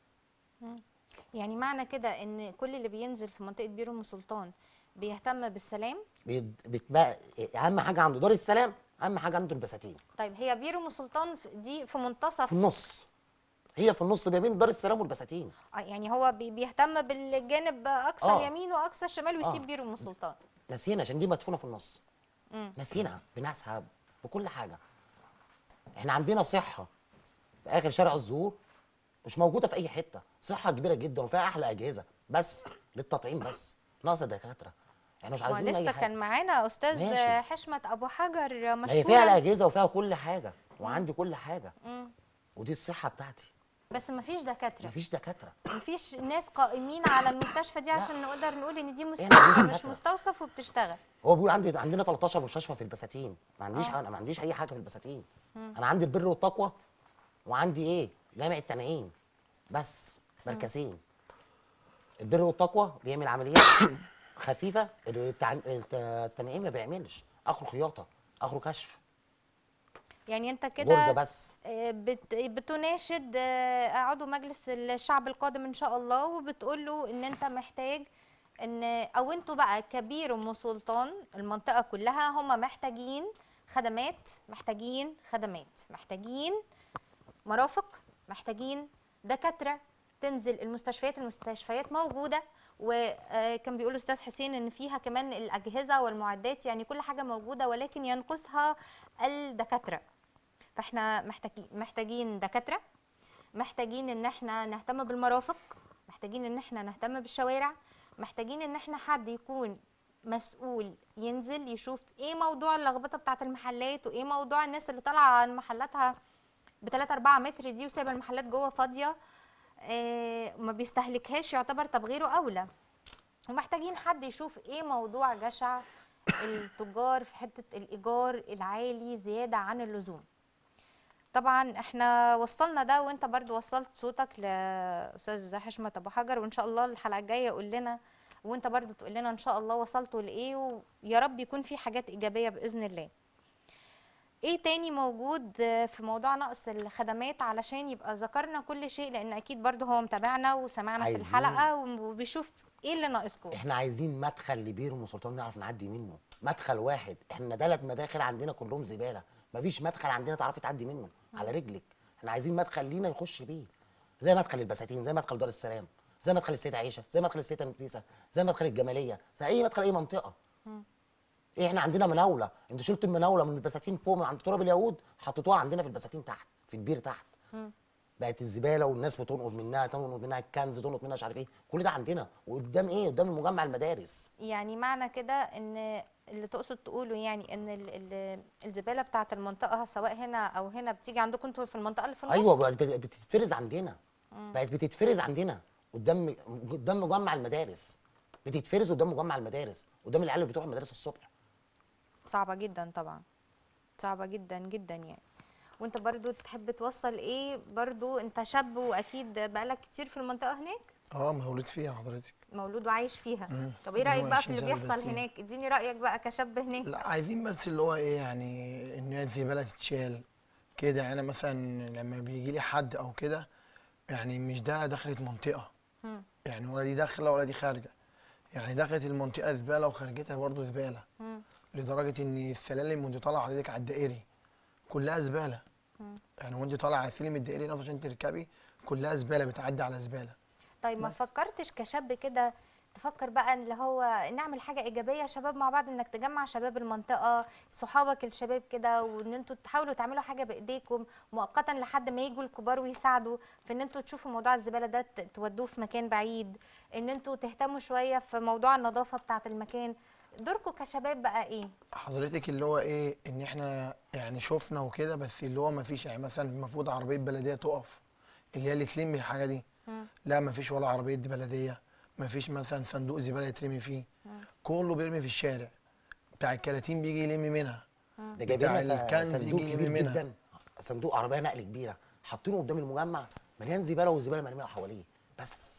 يعني معنى كده ان كل اللي بينزل في منطقه بير ام سلطان بيهتم بالسلام. بيت- بتبقى اهم حاجه عنده دار السلام، اهم حاجه عنده البساتين. طيب هي بير ام سلطان في- دي في منتصف، في النص، هي في النص ما بين دار السلام والبساتين. آه، يعني هو بي- بيهتم بالجانب اقصى آه. اليمين واقصى الشمال ويسيب آه. بير ام سلطان. ناسينا عشان دي مدفونه في النص. مم. ناسينها بناسها بكل حاجه. احنا عندنا صحه في اخر شارع الزهور مش موجوده في اي حته، صحه كبيره جدا وفيها احلى اجهزه بس للتطعيم بس، ناقصه دكاتره. احنا مش ما عايزين اي لسه حاجه. كان معانا استاذ ماشي. حشمت ابو حجر ما هي فيها مشكورا. الاجهزه وفيها كل حاجه وعندي كل حاجه، مم. ودي الصحه بتاعتي. بس مفيش دكاتره، مفيش دكاتره. مفيش ناس قائمين على المستشفى دي لا. عشان نقدر نقول ان دي إحنا مستشفى عايزين مش دكاترة. مستوصف وبتشتغل. هو بيقول عندي عندنا تلتاشر مستشفى في البساتين، ما عنديش آه. انا ما عنديش اي حاجه في البساتين. انا عندي البر والتقوى وعندي ايه جامع التنعيم، بس مركزين. البر والتقوى بيعمل عمليات خفيفه، التع- التنعيم ما بيعملش، اخره خياطه، اخره كشف، يعني انت غرزه كده بس. آه، بت- بتناشد آه، عضو مجلس الشعب القادم ان شاء الله، وبتقول له ان انت محتاج ان، او انتوا بقى كبير ام سلطان المنطقه كلها هم محتاجين خدمات، محتاجين خدمات، محتاجين مرافق، محتاجين دكاتره تنزل المستشفيات. المستشفيات موجوده، وكان بيقول استاذ حسين ان فيها كمان الاجهزه والمعدات، يعني كل حاجه موجوده ولكن ينقصها الدكاتره. فاحنا محتاجين محتاجين دكاتره، محتاجين ان احنا نهتم بالمرافق، محتاجين ان احنا نهتم بالشوارع، محتاجين ان احنا حد يكون مسؤول ينزل يشوف ايه موضوع اللخبطه بتاعه المحلات، وايه موضوع الناس اللي طالعه عن محلاتها ب ثلاثة أربعة متر دي وسايبه المحلات جوه فاضيه، آه ما بيستهلكهاش، يعتبر تبغيره اولى. ومحتاجين حد يشوف ايه موضوع جشع التجار في حته الايجار العالي زياده عن اللزوم. طبعا احنا وصلنا ده، وانت برضو وصلت صوتك لاستاذ حشمت ابو حجر، وان شاء الله الحلقه الجايه يقول لنا، وانت برضو تقول لنا ان شاء الله وصلتوا لايه، ويا رب يكون في حاجات ايجابيه باذن الله. ايه تاني موجود في موضوع نقص الخدمات، علشان يبقى ذكرنا كل شيء، لان اكيد برضو هو متابعنا وسمعنا في عايزين- الحلقه وبيشوف ايه اللي ناقصكم. احنا عايزين مدخل لبير ام سلطان نعرف نعدي منه، مدخل واحد. احنا ثلاث مداخل عندنا كلهم زباله، مفيش مدخل عندنا تعرفي تعدي منه على رجلك. احنا عايزين مدخل لينا يخش بيه، زي مدخل البساتين، زي مدخل دار السلام، زي مدخل السيده عائشه، زي مدخل السيده نفيسه، زي مدخل الجماليه، زي اي مدخل اي منطقه. ايه احنا عندنا مناوله، انتوا شلتوا المناوله من البساتين فوق من عند تراب اليهود حطيتوها عندنا في البساتين تحت في البير تحت. بقت الزباله والناس بتنقض منها، تنقض منها الكنز، تنقض منها مش عارف ايه، كل ده عندنا وقدام ايه؟ قدام المجمع المدارس. يعني معنى كده ان اللي تقصد تقوله يعني ان ال ال الزباله بتاعه المنطقه سواء هنا او هنا بتيجي عندكم انتوا في المنطقه اللي في النص. ايوه بقت بت- بتتفرز عندنا. بقت بتتفرز عندنا قدام قدام مجمع المدارس، بتتفرز قدام مجمع المدارس، قدام العيال اللي بتروح المدارس الصبح. صعبه جدا طبعا، صعبه جدا جدا يعني. وانت برضو تحب توصل ايه؟ برضو انت شاب واكيد بقالك كتير في المنطقه هناك، اه مولود فيها حضرتك. مولود وعايش فيها. مم. طب ايه اللي رايك هو بقى في اللي عشرين سنة بيحصل بس يعني. هناك؟ اديني رايك بقى كشاب هناك. لا عايزين بس اللي هو ايه يعني ان هي الزباله تتشال كده. يعني انا مثلا لما بيجي لي حد او كده، يعني مش ده دخلت منطقه، مم. يعني ولا دي داخله ولا دي خارجه، يعني دخلت المنطقه زباله وخارجتها برضه زباله. مم. لدرجه ان السلالم وانت طالعه حضرتك على الدائري كلها زباله. يعني وانت طالعه على السلم الدائري نفسه عشان تركبي كلها زباله، بتعدي على زباله. طيب ما بس. فكرتش كشاب كده تفكر بقى اللي هو نعمل حاجة إيجابية شباب مع بعض، إنك تجمع شباب المنطقة صحابك الشباب كده، وإن أنتوا تحاولوا تعملوا حاجة بإيديكم مؤقتا لحد ما يجوا الكبار ويساعدوا في إن أنتوا تشوفوا موضوع الزبالة ده ت- تودوه في مكان بعيد، إن أنتوا تهتموا شوية في موضوع النظافة بتاعة المكان. دوركم كشباب بقى إيه؟ حضرتك اللي هو ايه ان احنا يعني شفنا وكده، بس اللي هو ما فيش يعني مثلا المفروض عربيه بلديه تقف اللي هي اللي تلم الحاجه دي. مم. لا ما فيش ولا عربيه بلديه، ما فيش مثلا صندوق زباله يترمي فيه، كله بيرمي في الشارع. بتاع الكراتين بيجي يلم منها، ده جايبين بتاع لنا س- الكنز صندوق يجي كبير يلم منها. جدا، صندوق عربيه نقل كبيره حاطينه قدام المجمع مليان زباله والزباله مرميه حواليه بس.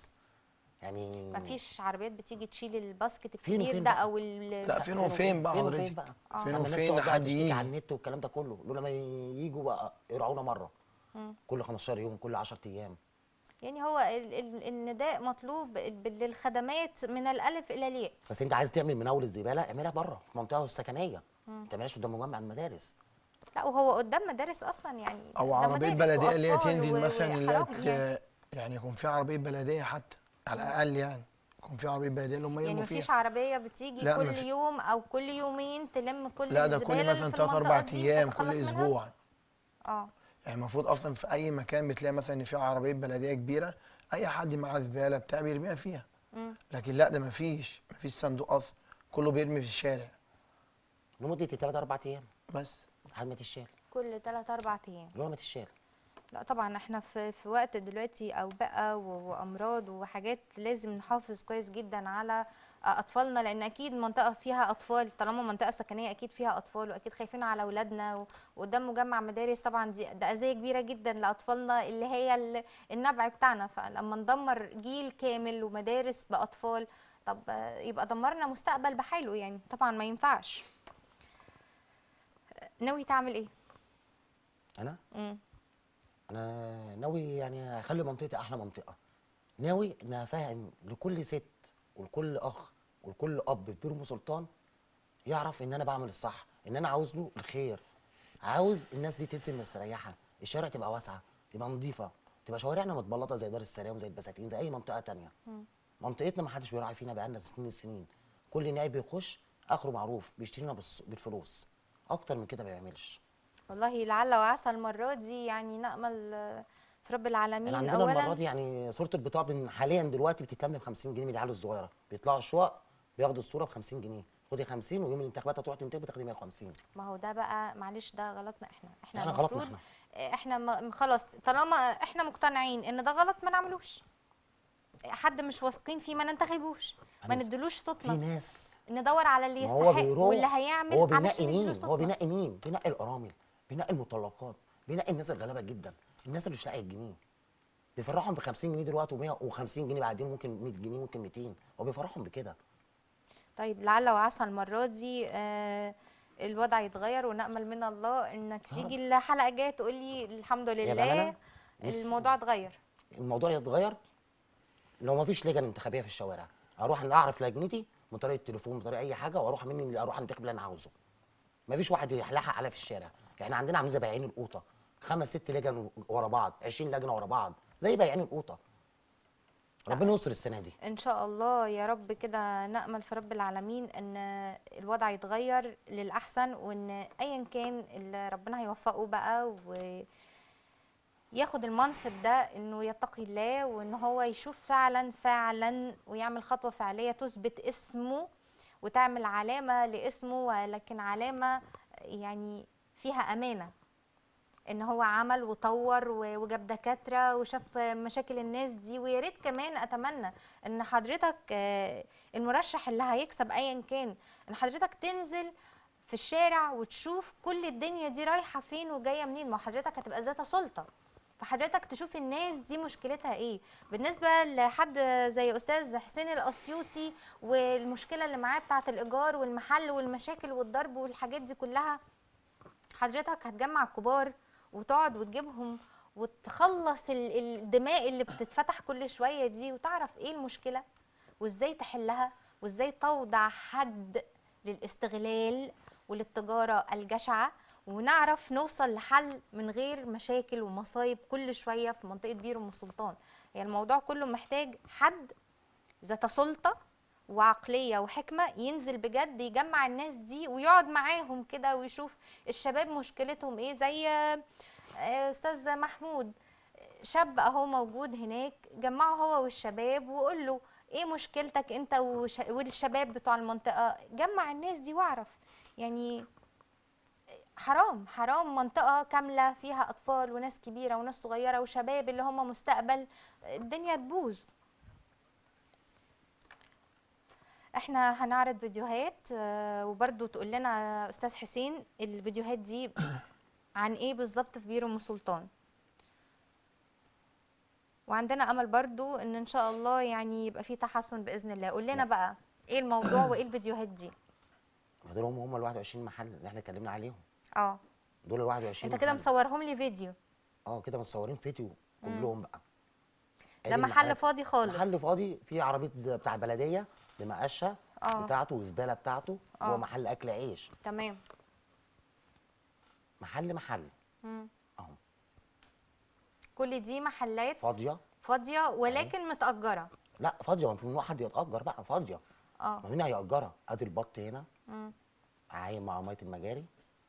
يعني مفيش عربيات بتيجي تشيل الباسكت فين الكبير وفين ده بقى؟ أو ال لا فين وفين بقى فين وفين حضرتك، بقى؟ آه. فين لما الناس وفين تقعد بقى لحد تشتكي على يجي. النت والكلام ده كله، لولا ما يجوا بقى يرعونا مره كل خمستاشر يوم، كل عشرة ايام. يعني هو ال ال النداء مطلوب ال- للخدمات من الألف إلى الياء. بس انت عايز تعمل مناوله زباله اعملها بره في منطقه السكنيه، ما تعملهاش قدام مجمع المدارس. لا وهو قدام مدارس اصلا يعني، او ده عربيه مدارس بلديه اللي هي واطفال تنزل و- مثلا اللي هي وحرام يعني. ت- يعني يكون في عربيه بلديه حتى على الاقل، يعني يكون في عربيه بلديه اللي هم يعني يرموا مفيش فيها. عربيه بتيجي لا كل مفي- يوم او كل يومين تلم كل لا ده كل الزباله اللي مثلا في ثلاث المنطقه اربع دي ايام كل فتخلص منها. اسبوع. اه. يعني المفروض اصلا في اي مكان بتلاقي مثلا ان في عربيه بلديه كبيره، اي حد معاه زباله بتاع بيرميها فيها. مم. لكن لا ده مفيش مفيش صندوق اصلا، كله بيرمي في الشارع لمده ثلاث اربع ايام بس. لحد ما تتشال، كل ثلاثة أربعة ايام. لولا ما تتشال. لا طبعا احنا في في وقت دلوقتي اوبئه و- وامراض وحاجات، لازم نحافظ كويس جدا على اطفالنا، لان اكيد منطقه فيها اطفال، طالما منطقه سكنيه اكيد فيها اطفال، واكيد خايفين على اولادنا، و- وقدام مجمع مدارس طبعا دي ده اذيه كبيره جدا لاطفالنا اللي هي ال- النبع بتاعنا. فلما ندمر جيل كامل ومدارس باطفال، طب آه، يبقى دمرنا مستقبل بحاله يعني، طبعا ما ينفعش. ناوي تعمل ايه؟ انا امم انا ناوي يعني اخلي منطقتي احلى منطقه، ناوي ان افهم لكل ست ولكل اخ ولكل اب في بير ام سلطان يعرف ان انا بعمل الصح، ان انا عاوز له الخير، عاوز الناس دي تنزل مستريحه، الشوارع تبقى واسعه، تبقى نظيفه، تبقى شوارعنا متبلطه زي دار السلام زي البساتين زي اي منطقه تانية. منطقتنا ما حدش بيراعي فينا بقالنا سنين السنين، كل نائب بيخش اخره معروف بيشترينا بالص- بالفلوس، اكتر من كده ما بيعملش. والله لعل وعسى المرة دي يعني نأمل آه، في رب العالمين. احنا عندنا المره أولا دي يعني صوره البطاقه بن- حاليا دلوقتي بتتلم ب خمسين جنيه من العيال الصغيره، بيطلعوا الشقق بياخدوا الصوره ب خمسين جنيه، خدي خمسين ويوم الانتخابات هتروح تنتخب تاخدي مية وخمسين. ما هو ده بقى معلش ده غلطنا احنا، احنا احنا غلطنا المفروض احنا. احنا م- خلاص طالما احنا مقتنعين ان ده غلط ما نعملوش. حد مش واثقين فيه ما ننتخبوش، ما هنس- ندلوش في صوتنا، ناس ندور على اللي ما هو يستحق بيروح واللي هيعمل هو علشان بينقي نديله مين؟ صوتنا. هو بينقي مين؟ بينقي الارامل، بينقي المطلقات، بينقي الناس الغلابه جدا، الناس اللي مش لاقيه الجنيه. بيفرحهم ب خمسين جنيه دلوقتي و150 جنيه بعدين، ممكن مية جنيه ممكن ميتين، هو بيفرحهم بكده. طيب لعل وعسى المرة دي آه الوضع يتغير، ونأمل من الله انك يا تيجي رب. الحلقة الجاية تقول لي الحمد يا لله بامانه نفسي الموضوع اتغير. الموضوع يتغير لو ما فيش لجان انتخابيه في الشوارع، اروح ان اعرف لجنتي من طريق التليفون من طريق اي حاجه، واروح مني اروح انتخب اللي انا عاوزه. ما فيش واحد يحلحق عليا في الشارع، احنا عندنا عاملين زي بياعين القوطه، خمس ست لجن ورا بعض، عشرين لجنه ورا بعض زي بياعين القوطه. ربنا يستر السنه دي. ان شاء الله يا رب كده، نأمل في رب العالمين ان الوضع يتغير للأحسن، وان ايا كان اللي ربنا هيوفقه بقى وياخد المنصب ده انه يتقي الله، وان هو يشوف فعلا فعلا ويعمل خطوة فعلية تثبت اسمه وتعمل علامة لاسمه، ولكن علامة يعني فيها أمانة، ان هو عمل وطور و- وجاب دكاتره وشاف مشاكل الناس دي. ويا ريت كمان اتمنى ان حضرتك آه، المرشح اللي هيكسب ايا كان، ان حضرتك تنزل في الشارع وتشوف كل الدنيا دي رايحه فين وجايه منين. ما حضرتك هتبقى ذات سلطه، فحضرتك تشوف الناس دي مشكلتها ايه. بالنسبه لحد زي استاذ حسين الاسيوطي والمشكله اللي معاه بتاعه الايجار والمحل والمشاكل والضرب والحاجات دي كلها، حضرتك هتجمع الكبار وتقعد وتجيبهم وتخلص ال- الدماء اللي بتتفتح كل شوية دي، وتعرف ايه المشكلة وازاي تحلها وازاي توضع حد للاستغلال وللتجارة الجشعة، ونعرف نوصل لحل من غير مشاكل ومصايب كل شوية في منطقة بير أم سلطان. هي يعني الموضوع كله محتاج حد ذات سلطة وعقلية وحكمة ينزل بجد يجمع الناس دي ويقعد معاهم كده ويشوف الشباب مشكلتهم ايه. زي آه، استاذ محمود، شاب اهو موجود هناك، جمعه هو والشباب وقول له ايه مشكلتك انت وش- والشباب بتوع المنطقة. جمع الناس دي واعرف يعني حرام حرام منطقة كاملة فيها أطفال وناس كبيرة وناس صغيرة وشباب اللي هم مستقبل، الدنيا تبوظ. احنا هنعرض فيديوهات آه، وبرضو تقول لنا يا استاذ حسين الفيديوهات دي عن ايه بالظبط في بير ام سلطان. وعندنا امل برضو ان ان شاء الله يعني يبقى في تحسن باذن الله. قول لنا بقى ايه الموضوع وايه الفيديوهات دي. دول هم هم ال واحد وعشرين محل اللي احنا اتكلمنا عليهم. اه دول ال واحد وعشرين انت كده محل. مصورهم لي فيديو. اه كده متصورين فيديو كلهم بقى. ده ادي محل المحل- فاضي خالص. محل فاضي فيه عربيه بتاع بلديه بمقشه اه. بتاعته وزباله بتاعته. اه. هو محل اكل عيش. تمام. محل محل مم. اهو كل دي محلات فاضيه. فاضيه ولكن متأجرة. لا فاضيه، ما في ممنوع حد يتاجر بقى، فاضيه. اه. ما مين هيأجرها؟ ادي البط هنا مم. عايم مع ميه المجاري.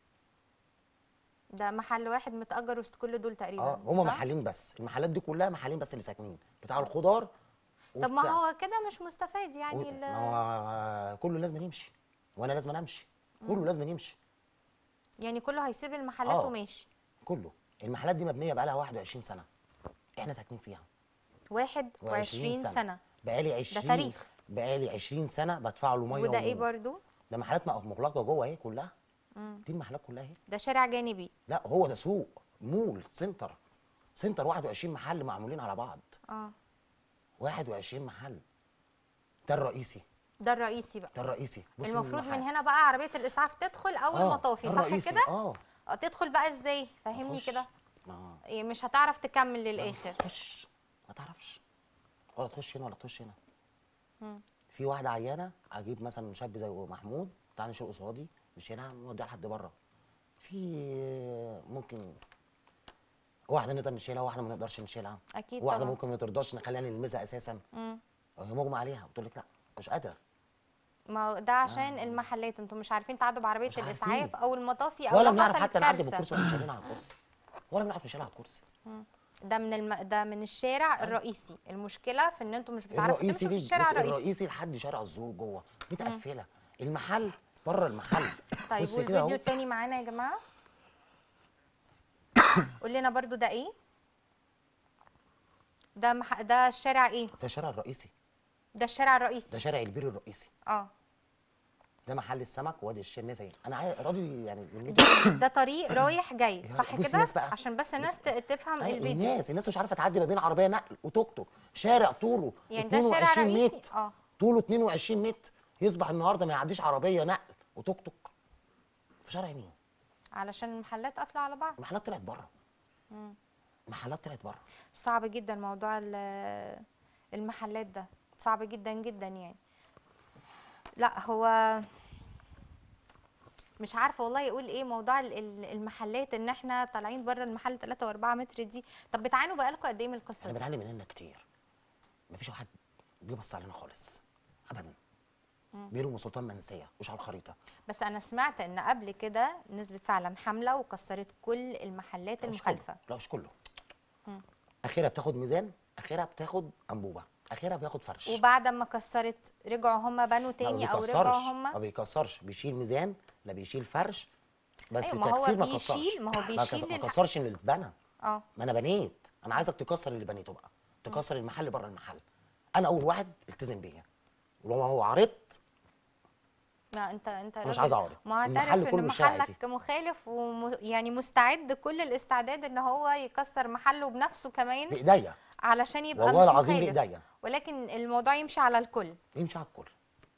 ده محل واحد متأجر وسط كل دول تقريبا. اه هما صح؟ محلين بس، المحلات دي كلها محلين بس اللي ساكنين، بتاع الخضار. طب ما وبتاع- هو كده مش مستفاد و- يعني ال- ما هو كله لازم يمشي، وانا لازم امشي، كله لازم يمشي. يعني كله هيسيب المحلات آه. وماشي. كله. المحلات دي مبنيه بقى لها واحد وعشرين سنه، احنا ساكنين فيها واحد وعشرين سنة. بقالي عشرين ده تاريخ. بقالي عشرين سنه بدفع له ميه وده ايه ونور. برضو؟ ده محلات مق- مغلقه جوه اهي كلها. مم. دي المحلات كلها اهي. ده شارع جانبي. لا هو ده سوق، مول سنتر. سنتر واحد وعشرين محل معمولين على بعض. اه. واحد وعشرين محل. ده الرئيسي. ده الرئيسي بقى. ده الرئيسي. بص المفروض المحل. من هنا بقى عربية الإسعاف تدخل أو آه، المطافي، ده صح الرئيسي. كده؟ اه اه تدخل بقى ازاي؟ فهمني تخش. كده. ما إيه، مش هتعرف تكمل للآخر. تخش ما تعرفش، ولا تخش هنا ولا تخش هنا. مم. في واحده عيانه اجيب مثلا شاب زي محمود بتاع نشر قصادي نشيلها نوديها لحد بره. في ممكن واحده نقدر نشيلها وواحده ما نقدرش نشيلها. أكيد واحده طبعا. ممكن ما ترضاش نخليها نلمسها اساسا، مم. وهي مغمى عليها بتقول لك لا مش قادره. ما هو ده عشان المحلات انتوا مش عارفين تعدوا بعربية مش الإسعاف عارفين. أو المطافي أو ولا لو بنعرف حصلت حتى نعدي كارثة. بالكرسي واحنا شايلين على الكرسي، ولا بنعرف نشيلها على الكرسي. ده من الم... ده من الشارع الرئيسي. المشكلة في ان انتوا مش بتعرفوا الرئيسي تمشوا في دي الشارع بص، الرئيسي. الرئيسي لحد شارع الزهور جوه متقفله. المحل بره المحل. طيب بص كده والفيديو اهو. التاني معانا يا جماعة. قول لنا برضو ده ايه؟ ده مح... ده الشارع ايه؟ ده الشارع الرئيسي. ده الشارع ده الرئيسي. شارع البير الرئيسي. اه. ده محل السمك وادي الشماسي. انا عايز راضي يعني الفيديو. ده طريق رايح جاي يا صح بص كده؟ الناس بقى. عشان بس الناس بص. ت- تفهم أيوة، الفيديو. الناس الناس مش عارفه تعدي ما بين عربيه نقل وتوك توك. شارع طوله يعني ده شارع اتنين وعشرين رئيسي؟ متر. اه. طوله اتنين وعشرين متر يصبح النهارده ما يعديش عربيه نقل وتوك توك في شارع مين؟ علشان المحلات قافلة على بعض. المحلات طلعت بره. المحلات طلعت بره. صعب جدا موضوع ال- المحلات ده، صعب جدا جدا يعني. لا هو مش عارفه والله يقول ايه موضوع ال- ال- المحلات، ان احنا طالعين بره المحل ثلاثة وأربعة متر دي. طب بتعانوا بقالكم قد ايه من القصه احنا دي؟ بنعاني من هنا كتير. مفيش واحد جه بص علينا خالص ابدا. بير ام سلطان منسيه مش على الخريطه. بس انا سمعت ان قبل كده نزلت فعلا حمله وكسرت كل المحلات لا مش المخالفه. كله، لا مش كله. اخرها بتاخد ميزان، اخرها بتاخد انبوبه، اخرها بياخد فرش. وبعد ما كسرت رجعوا هم بنوا لا ما تاني او بيكسرش، رجعوا هم؟ ما بيكسرش، بيشيل ميزان لا بيشيل فرش. بس أيوة، ما هو التكسير ما بيشيل- كسرش. ما هو ما بيشيل كس- ما الح- كسرش اللي اتبنى. اه ما انا بنيت، انا عايزك تكسر اللي بنيته بقى، تكسر المحل بره المحل. انا اول واحد التزم بيا، ولو هو عرضت ما انت انت مش راجل عايز أعرض. معترف المحل ان كله مش شارع محلك مخالف وم... يعني مستعد كل الاستعداد ان هو يكسر محله بنفسه كمان بايديا، علشان يبقى والله مش العظيم مخالف. بايديا. ولكن الموضوع يمشي على الكل. يمشي على الكل.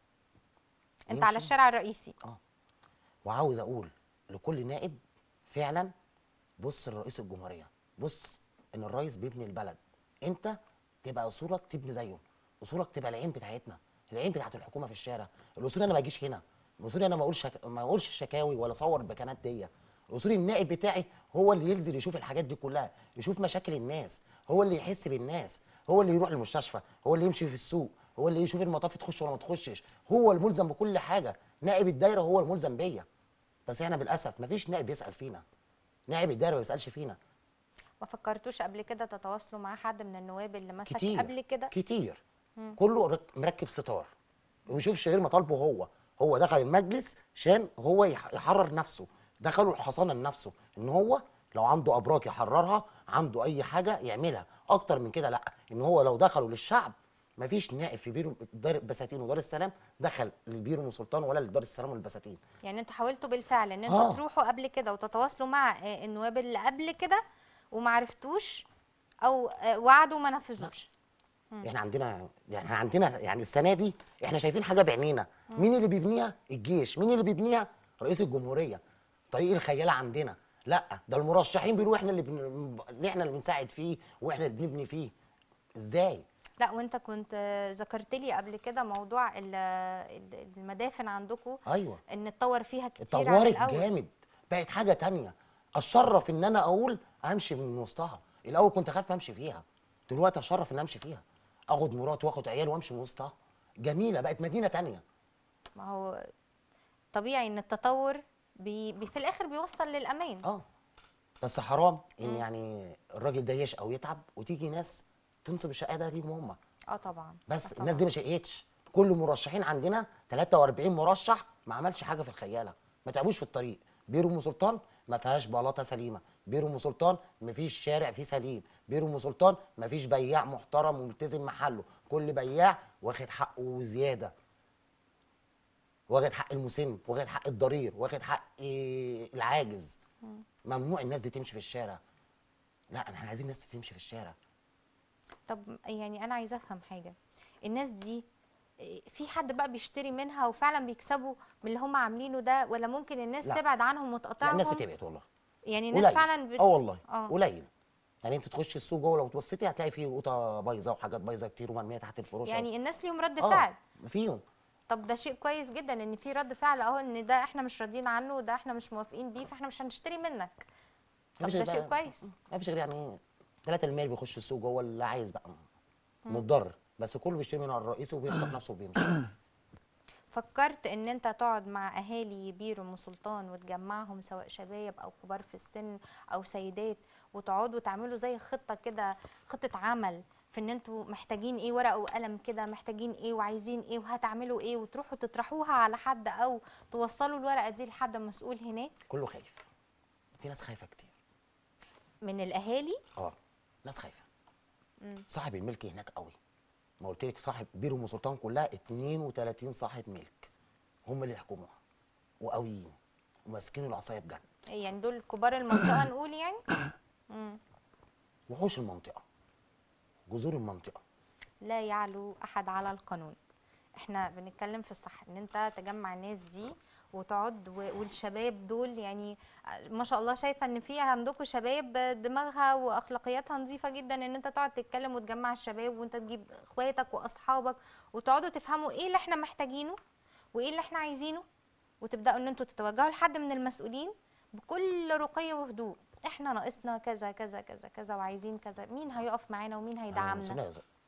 انت على يمشي. الشارع الرئيسي. اه. وعاوز اقول لكل نائب فعلا، بص لرئيس الجمهوريه، بص ان الرئيس بيبني البلد، انت تبقى اصولك تبني زيه، اصولك تبقى العين بتاعتنا، العين بتاعت الحكومه في الشارع. الاصول انا ما اجيش هنا، الاصول انا ما اقولش شك... ما اقولش شكاوي ولا اصور البيانات دي. الاصول النائب بتاعي هو اللي ينزل يشوف الحاجات دي كلها، يشوف مشاكل الناس، هو اللي يحس بالناس، هو اللي يروح المستشفى، هو اللي يمشي في السوق، هو اللي يشوف المطاف تخش ولا ما تخشش، هو الملزم بكل حاجه. نائب الدايره هو الملزم بيا. بس احنا للاسف مفيش نائب بيسال فينا، نائب الدايره ما بيسالش فينا. ما فكرتوش قبل كده تتواصلوا مع حد من النواب اللي مسك كتير قبل كده؟ كتير. كله رك- مركب ستار وما بيشوفش غير مطالبه هو. هو دخل المجلس عشان هو يح- يحرر نفسه، دخلوا الحصانه لنفسه ان هو لو عنده ابراج يحررها، عنده اي حاجه يعملها. اكتر من كده لا، ان هو لو دخلوا للشعب مفيش نائب في بيرو دار البساتين ودار السلام دخل للبيرو ام سلطان ولا لدار السلام والبساتين. يعني انتوا حاولتوا بالفعل ان انتوا آه. تروحوا قبل كده وتتواصلوا مع آه، النواب اللي قبل كده وما عرفتوش، او آه، وعدوا ما نفذوش؟ احنا عندنا يعني احنا عندنا يعني السنه دي احنا شايفين حاجه بعينينا. مين اللي بيبنيها؟ الجيش. مين اللي بيبنيها؟ رئيس الجمهوريه. طريق الخياله عندنا لا، ده المرشحين بيقولوا احنا اللي بن... اللي احنا اللي بنساعد فيه واحنا اللي بنبني فيه. ازاي؟ لا، وانت كنت آه، ذكرت لي قبل كده موضوع ال- ال- المدافن عندكم، ايوه ان اتطور فيها كتير عن اتطورت الاول. جامد، بقت حاجه تانية. اتشرف ان انا اقول امشي من وسطها. الاول كنت اخاف امشي فيها، دلوقتي اتشرف ان امشي فيها، اخد مراتي واخد عيالي وامشي من وسطها. جميله، بقت مدينه تانية. ما هو طبيعي ان التطور بي بي في الاخر بيوصل للامان. اه بس حرام ان يعني الراجل ده يشقى ويتعب وتيجي ناس تنصب الشقه ده ليهم هم. اه طبعا. بس آه الناس طبعاً. دي ما شقيتش. كل مرشحين عندنا ثلاثة وأربعين مرشح ما عملش حاجه في الخياله، ما تعبوش في الطريق. بير ام سلطان ما فيهاش بلاطه سليمه، بير ام سلطان ما فيش شارع فيه سليم، بير ام سلطان ما فيش بياع محترم وملتزم محله، كل بياع واخد حقه وزياده، واخد حق المسن، واخد حق الضرير، واخد حق إيه العاجز. ممنوع الناس دي تمشي في الشارع. لا احنا عايزين الناس تمشي في الشارع. طب يعني انا عايزه افهم حاجه، الناس دي إيه، في حد بقى بيشتري منها وفعلا بيكسبوا من اللي هم عاملينه ده، ولا ممكن الناس لا. تبعد عنهم لا وتقطعهم؟ الناس بتبعد والله. يعني الناس قليل. فعلا بت... اه والله اه قليل. يعني انت تخش السوق جوه لو تبصيتي هتلاقي فيه قوطه بايظه وحاجات بايظه كتير ومرميه تحت الفروشه. يعني الناس ليهم رد اه فعل. فيهم. طب ده شيء كويس جدا ان في رد فعل اهو، ان ده احنا مش راضيين عنه وده احنا مش موافقين بيه فاحنا مش هنشتري منك. طب مفيش ده غير شيء بقى- كويس. ما فيش غير يعني ثلاثة بالمية اللي بيخش السوق جوه اللي عايز بقى متضرر، بس كله بيشتري من الرئيس وبيخطف نفسه وبيمشي. فكرت ان انت تقعد مع اهالي بير ام سلطان وتجمعهم، سواء شباب او كبار في السن او سيدات، وتقعدوا تعملوا زي خطه كده، خطه عمل في ان انتوا محتاجين ايه، ورقه وقلم كده، محتاجين ايه وعايزين ايه وهتعملوا ايه، وتروحوا تطرحوها على حد او توصلوا الورقه دي لحد مسؤول هناك كله خايف. في ناس خايفه كتير. من الاهالي؟ اه ناس خايفه. صاحب الملك هناك قوي. ما قلت لك صاحب بير ام سلطان كلها اتنين وتلاتين صاحب ملك، هم اللي يحكموها وقويين وماسكين العصايه بجد. يعني دول كبار المنطقه نقول يعني. مم. وحوش المنطقه، جذور المنطقه. لا يعلو احد على القانون. احنا بنتكلم في الصح ان انت تجمع الناس دي وتقعد و- والشباب دول، يعني ما شاء الله شايفه ان في عندكم شباب دماغها واخلاقياتها نظيفه جدا، ان انت تقعد تتكلم وتجمع الشباب وانت تجيب اخواتك واصحابك وتقعدوا تفهموا ايه اللي احنا محتاجينه وايه اللي احنا عايزينه، وتبداوا ان انتوا تتوجهوا لحد من المسؤولين بكل رقي وهدوء. احنا ناقصنا كذا كذا كذا كذا وعايزين كذا، مين هيقف معانا ومين أنا هيدعمنا؟ لا-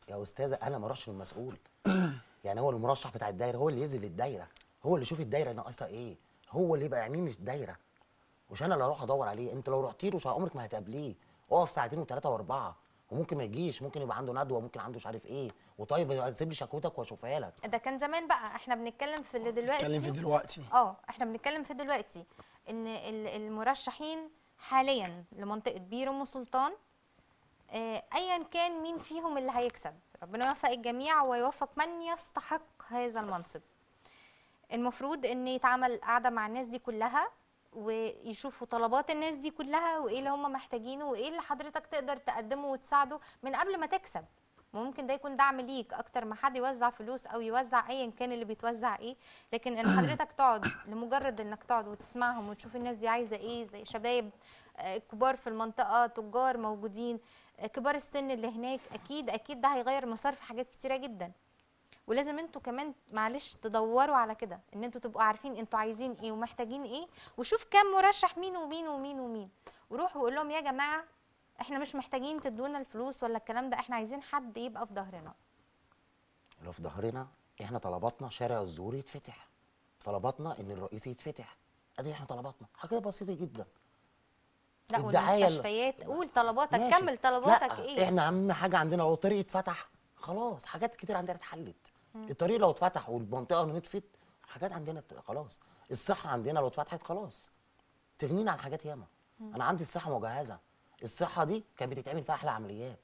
يا استاذه انا ما اروحش للمسؤول. يعني هو المرشح بتاع الدايره هو اللي ينزل الدايره، هو اللي يشوف الدايره ناقصه ايه، هو اللي يبقى يعنيني الدايره، مش انا اللي اروح ادور عليه. انت لو رحتي له عمرك ما هتقابليه، اقف ساعتين وثلاثه واربعه، وممكن ما يجيش، ممكن يبقى عنده ندوه، ممكن عنده مش عارف ايه، وطيب سيب لي شكوتك واشوفها لك. ده كان زمان بقى، احنا بنتكلم في اللي دلوقتي. اتكلم في دلوقتي. اه احنا بنتكلم في دلوقتي ان ال- المرشحين حاليا لمنطقه بير ام سلطان، آه، ايا كان مين فيهم اللي هيكسب، ربنا يوفق الجميع ويوفق من يستحق هذا المنصب. المفروض ان يتعمل قعده مع الناس دي كلها، ويشوفوا طلبات الناس دي كلها وايه اللي هم محتاجينه وايه اللي حضرتك تقدر تقدمه وتساعده من قبل ما تكسب. ممكن ده يكون دعم ليك اكتر ما حد يوزع فلوس او يوزع ايا كان اللي بيتوزع ايه، لكن ان حضرتك تقعد لمجرد انك تقعد وتسمعهم وتشوف الناس دي عايزه ايه، زي شباب آه، كبار في المنطقه، تجار موجودين، آه، كبار السن اللي هناك، اكيد اكيد ده هيغير مسار في حاجات كتيره جدا. ولازم انتوا كمان معلش تدوروا على كده، ان انتوا تبقوا عارفين انتوا عايزين ايه ومحتاجين ايه، وشوف كام مرشح مين ومين ومين ومين، وروح وقول لهم يا جماعه احنا مش محتاجين تدونا الفلوس ولا الكلام ده، احنا عايزين حد يبقى في ظهرنا. لو في ظهرنا احنا طلباتنا شارع الزهور يتفتح، طلباتنا ان الرئيس يتفتح، ادي احنا طلباتنا، حاجه بسيطه جدا. لا الدعاية اللي- والمستشفيات، قول طلباتك، ماشي. كمل طلباتك لا ايه. احنا اهم حاجه عندنا لو الطريق اتفتح خلاص حاجات كتير عندنا اتحلت. الطريق لو اتفتح والمنطقه نطفت حاجات عندنا ات- خلاص. الصحه عندنا لو اتفتحت خلاص تغنينا عن حاجات ياما. انا عندي الصحه مجهزه، الصحه دي كانت بتتعمل فيها احلى عمليات.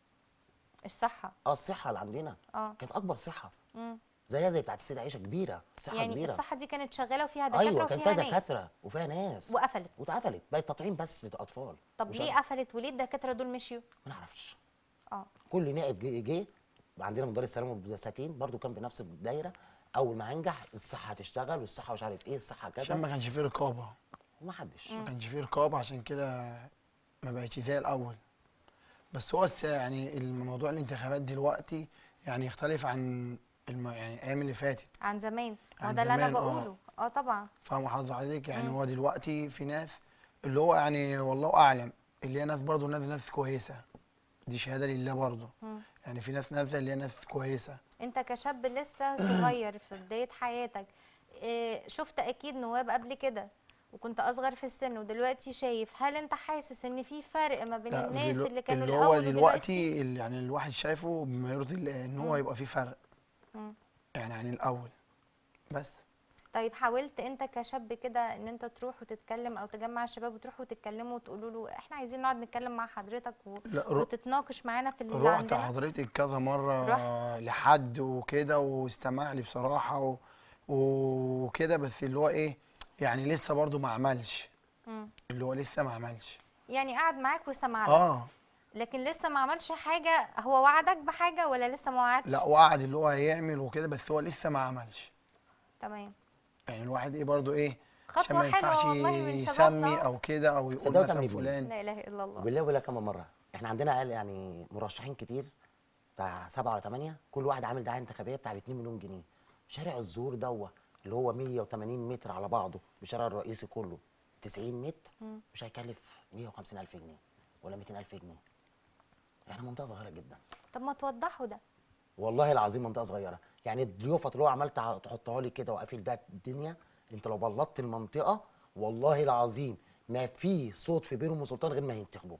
الصحه اه الصحه اللي عندنا اه كانت اكبر صحه، مم. زيها زي بتاعت السيده عائشه، كبيره، صحه يعني كبيره. الصحه دي كانت شغاله وفيها دكاتره ايوه كان فيها وفيها ناس، دكاتره وفيها ناس وقفلت. واتقفلت بقت تطعيم بس للاطفال. طب مش ليه أكتر. قفلت وليه الدكاتره دول مشيوا؟ ما نعرفش. اه كل نائب جه جه عندنا مدير السلام والبساتين برضو كان بنفس الدايره، اول ما هنجح الصحه هتشتغل والصحه مش عارف ايه الصحه عشان كذا، ما كانش فيه رقابه. وما حدش. ما كانش فيه رقابه عشان كده ما بقتش زي الاول. بس هو الس- يعني الموضوع الانتخابات دلوقتي يعني يختلف عن الم... يعني الايام اللي فاتت. عن زمان، ما عن ده اللي انا زمان، آه. بقوله. اه طبعا. فاهم حضرتك؟ يعني مم. هو دلوقتي في ناس اللي هو يعني والله اعلم اللي هي ناس برضه ناس ناس كويسه، دي شهاده لله برضه. مم. يعني في ناس نازله اللي هي ناس كويسه. انت كشاب لسه صغير في بداية حياتك، إيه، شفت اكيد نواب قبل كده وكنت اصغر في السن ودلوقتي شايف، هل انت حاسس ان في فرق ما بين لا الناس دلو... اللي كانوا اللي هو الاول ودلوقتي؟ دلوقتي اللي يعني الواحد شايفه بما يرضي الله ان هو مم. يبقى في فرق مم. يعني عن الاول بس. طيب حاولت انت كشاب كده ان انت تروح وتتكلم او تجمع الشباب وتروحوا وتتكلموا وتقولوا له احنا عايزين نقعد نتكلم مع حضرتك و... لا رو... وتتناقش معانا في اللي رحت عندنا؟ حضرتك كذا مرة رحت؟ لحد وكده واستمع لي بصراحة و... وكده، بس اللي هو ايه يعني لسه برضو ما عملش، مم. اللي هو لسه ما عملش. يعني قعد معاك وسمع لك، اه لكن لسه ما عملش حاجة؟ هو وعدك بحاجة ولا لسه ما وعدش؟ لا وقعد اللي هو هيعمل وكده بس هو لسه ما عملش. تمام. يعني الواحد ايه برضو ايه عشان خطوة ما ينفعش حلوة والله من يسمي شبابنا. او كده او يقول صدقوا مثلا تعمل إيه؟ فلان. لا اله الا الله. وبالله ولا كمان مره احنا عندنا قال يعني مرشحين كتير بتاع سبعه ولا ثمانيه، كل واحد عامل دعايه انتخابيه بتاع اتنين مليون جنيه. شارع الزهور دوه اللي هو مية وتمانين متر على بعضه بالشارع الرئيسي كله تسعين متر، مم. مش هيكلف مية وخمسين الف جنيه ولا ميتين الف جنيه. يعني منطقه صغيره جدا، طب ما توضحوا ده. والله العظيم منطقه صغيره. يعني الضيوفه اللي هو عمال تع- تحطها لي كده وقافل بيها الدنيا، انت لو بلطت المنطقه والله العظيم ما في صوت في بير ام سلطان غير ما ينتخبوا.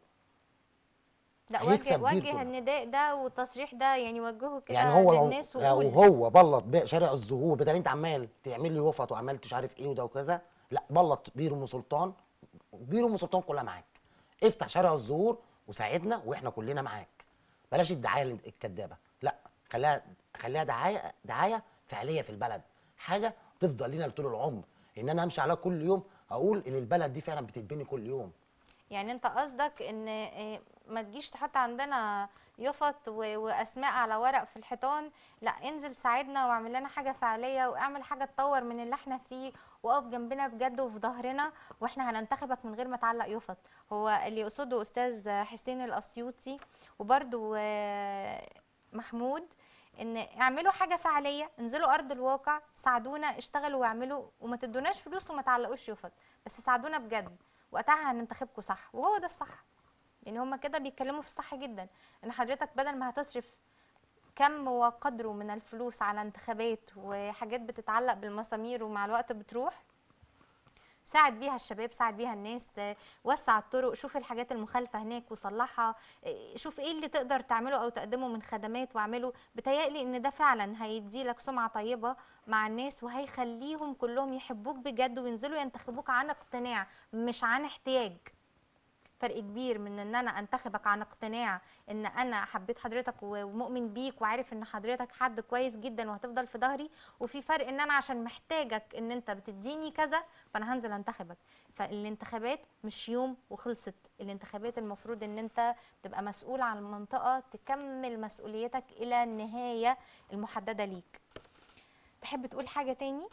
لا هيكسب وجه بير وجه كله. النداء ده والتصريح ده، يعني وجهه كده يعني هو للناس يعني وقول. وهو بلط بقى شارع الزهور، بدل انت عمال تعمل لي يفط وعمال مش عارف ايه وده وكذا، لا بلط بير ام سلطان، بير ام سلطان كلها معاك. افتح شارع الزهور وساعدنا واحنا كلنا معاك. بلاش الدعايه الكدابه، لا خليها خليها دعايه دعايه فعليه في البلد، حاجه تفضل لينا طول العمر، ان انا امشي عليها كل يوم اقول ان البلد دي فعلا بتتبني كل يوم. يعني انت قصدك ان إيه، ما تجيش تحط عندنا يفط و- واسماء على ورق في الحيطان، لا انزل ساعدنا واعمل لنا حاجه فعليه واعمل حاجه تطور من اللي احنا فيه، واقف جنبنا بجد وفي ظهرنا، واحنا هننتخبك من غير ما تعلق يفط. هو اللي يقصده استاذ حسين الاسيوطي وبرده محمود، ان اعملوا حاجه فعليه، انزلوا ارض الواقع، ساعدونا، اشتغلوا واعملوا، وما تدوناش فلوس وما تعلقوش يفط، بس ساعدونا بجد، وقتها هننتخبكم صح. وهو ده الصح. يعني هما كده بيتكلموا في الصح جدا، ان حضرتك بدل ما هتصرف كم وقدره من الفلوس على انتخابات وحاجات بتتعلق بالمسامير ومع الوقت بتروح. ساعد بيها الشباب، ساعد بيها الناس، وسع الطرق، شوف الحاجات المخالفه هناك وصلحها، شوف ايه اللي تقدر تعمله او تقدمه من خدمات واعمله. بتهيألي ان ده فعلا هيدي لك سمعه طيبه مع الناس، وهيخليهم كلهم يحبوك بجد وينزلوا ينتخبوك عن اقتناع مش عن احتياج. فرق كبير من ان انا انتخبك عن اقتناع ان انا حبيت حضرتك ومؤمن بيك وعارف ان حضرتك حد كويس جدا وهتفضل في ظهري، وفي فرق ان انا عشان محتاجك ان انت بتديني كذا فانا هنزل انتخبك. فالانتخابات مش يوم وخلصت، الانتخابات المفروض ان انت تبقى مسؤول عن المنطقة، تكمل مسؤوليتك الى النهاية المحددة ليك. تحب تقول حاجة تاني؟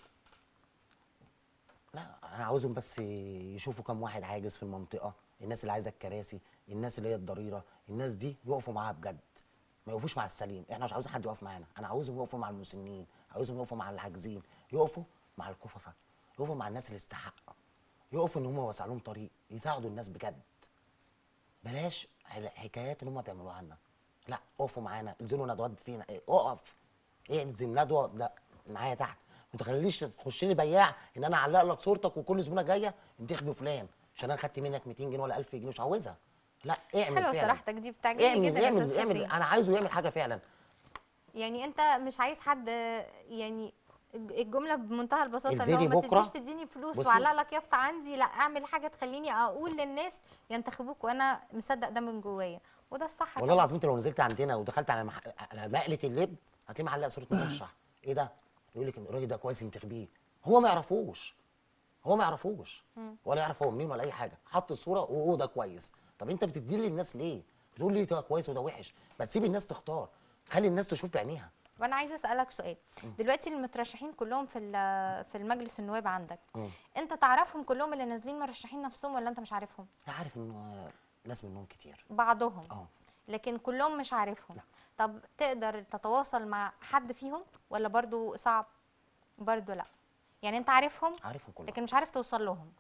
لا انا عاوزهم بس يشوفوا كم واحد عاجز في المنطقه، الناس اللي عايزه الكراسي، الناس اللي هي الضريره، الناس دي يقفوا معاها بجد، ما يقفوش مع السليم. احنا مش عاوزين حد يقف معانا، انا عاوزهم يقفوا مع المسنين، عاوزهم يقفوا مع العاجزين، يقفوا مع الكففه، يقفوا مع الناس اللي يستحق، يقفوا ان هم يوسعوا لهم طريق، يساعدوا الناس بجد. بلاش حكايات اللي هم بيعملوها لنا. لا اقفوا معانا، انزلوا ندوات فينا، ايه اقف، ايه انزل ندوه لا معايا تحت. ما تخليش تخش لي بياع ان انا اعلق لك صورتك وكل زبونه جايه انتخبي فلان عشان انا خدت منك ميتين جنيه ولا ألف جنيه، مش عاوزها. لا اعمل حلوة فعلا. صراحتك دي، بتعجبني اعمل جدا يا اعمل استاذ اعمل حسين. انا عايزه يعمل حاجه فعلا. يعني انت مش عايز حد، يعني الجمله بمنتهى البساطه اللي هو انزلي ما تديش بكره. تديني فلوس بصي وعلق لك يافطه عندي، لا اعمل حاجه تخليني اقول للناس ينتخبوك وانا مصدق ده من جوايا، وده الصح والله طبعا. العظيم انت لو نزلت عندنا ودخلت على مح... على مقله اللب هتلاقي معلق صوره مرشح. ايه ده؟ يقول لك ان الراجل ده كويس انتخبيه. هو ما يعرفوش، هو ما يعرفوش ولا يعرف هو منين ولا اي حاجه، حط الصوره وهو ده كويس. طب انت بتدي للناس ليه؟ بتقول لي ده كويس وده وحش؟ ما تسيب الناس تختار، خلي الناس تشوف بعينيها. وانا عايزه اسالك سؤال. دلوقتي المترشحين كلهم في ال- في المجلس النواب عندك، مم. انت تعرفهم كلهم اللي نازلين مرشحين نفسهم ولا انت مش عارفهم؟ انا عارف انه ناس منهم كتير. بعضهم، اه لكن كلهم مش عارفهم. لا. طب تقدر تتواصل مع حد فيهم ولا برضو صعب؟ برضو لا. يعني انت عارفهم عارفهم كلهم. لكن مش عارف توصل لهم.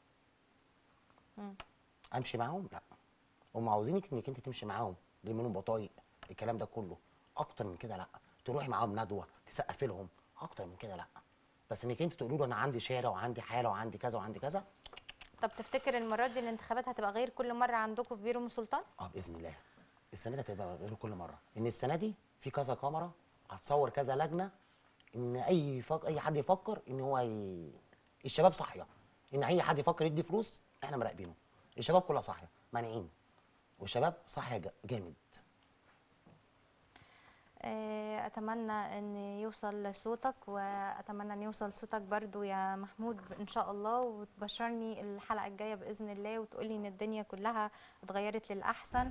مم. امشي معاهم؟ لا. هم عاوزينك انك انت تمشي معاهم، دي منهم بطايق، الكلام ده كله. اكتر من كده لا. تروحي معاهم ندوه تسقفي لهم، اكتر من كده لا. بس انك انت تقولوا له انا عندي شارع وعندي حاله وعندي كذا وعندي كذا. طب تفتكر المره دي الانتخابات هتبقى غير كل مره عندكم في بيرو ام سلطان؟ اه باذن الله. السنه دي هتبقى غير كل مره، ان السنه دي في كذا كاميرا هتصور كذا لجنه، ان اي فك... اي حد يفكر ان هو ي... الشباب صاحيه، ان اي حد يفكر يدي فلوس احنا مراقبينه. الشباب كلها صاحيه مانعين، والشباب صاحيه جا- جامد. آه، اتمنى ان يوصل صوتك، واتمنى ان يوصل صوتك برضو يا محمود ان شاء الله، وتبشرني الحلقه الجايه باذن الله وتقولي ان الدنيا كلها اتغيرت للاحسن.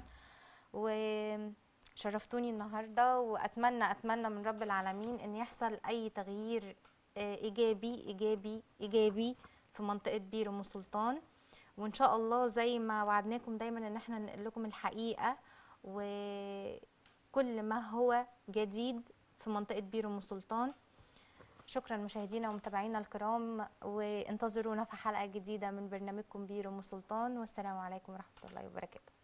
وشرفتوني النهارده، واتمنى اتمنى من رب العالمين ان يحصل اي تغيير آه، ايجابي ايجابي ايجابي في منطقه بير ام سلطان. وان شاء الله زي ما وعدناكم دايما ان احنا ننقل لكم الحقيقه وكل ما هو جديد في منطقه بير ام سلطان. شكرا مشاهدينا ومتابعينا الكرام، وانتظرونا في حلقه جديده من برنامجكم بير ام سلطان، والسلام عليكم ورحمه الله وبركاته.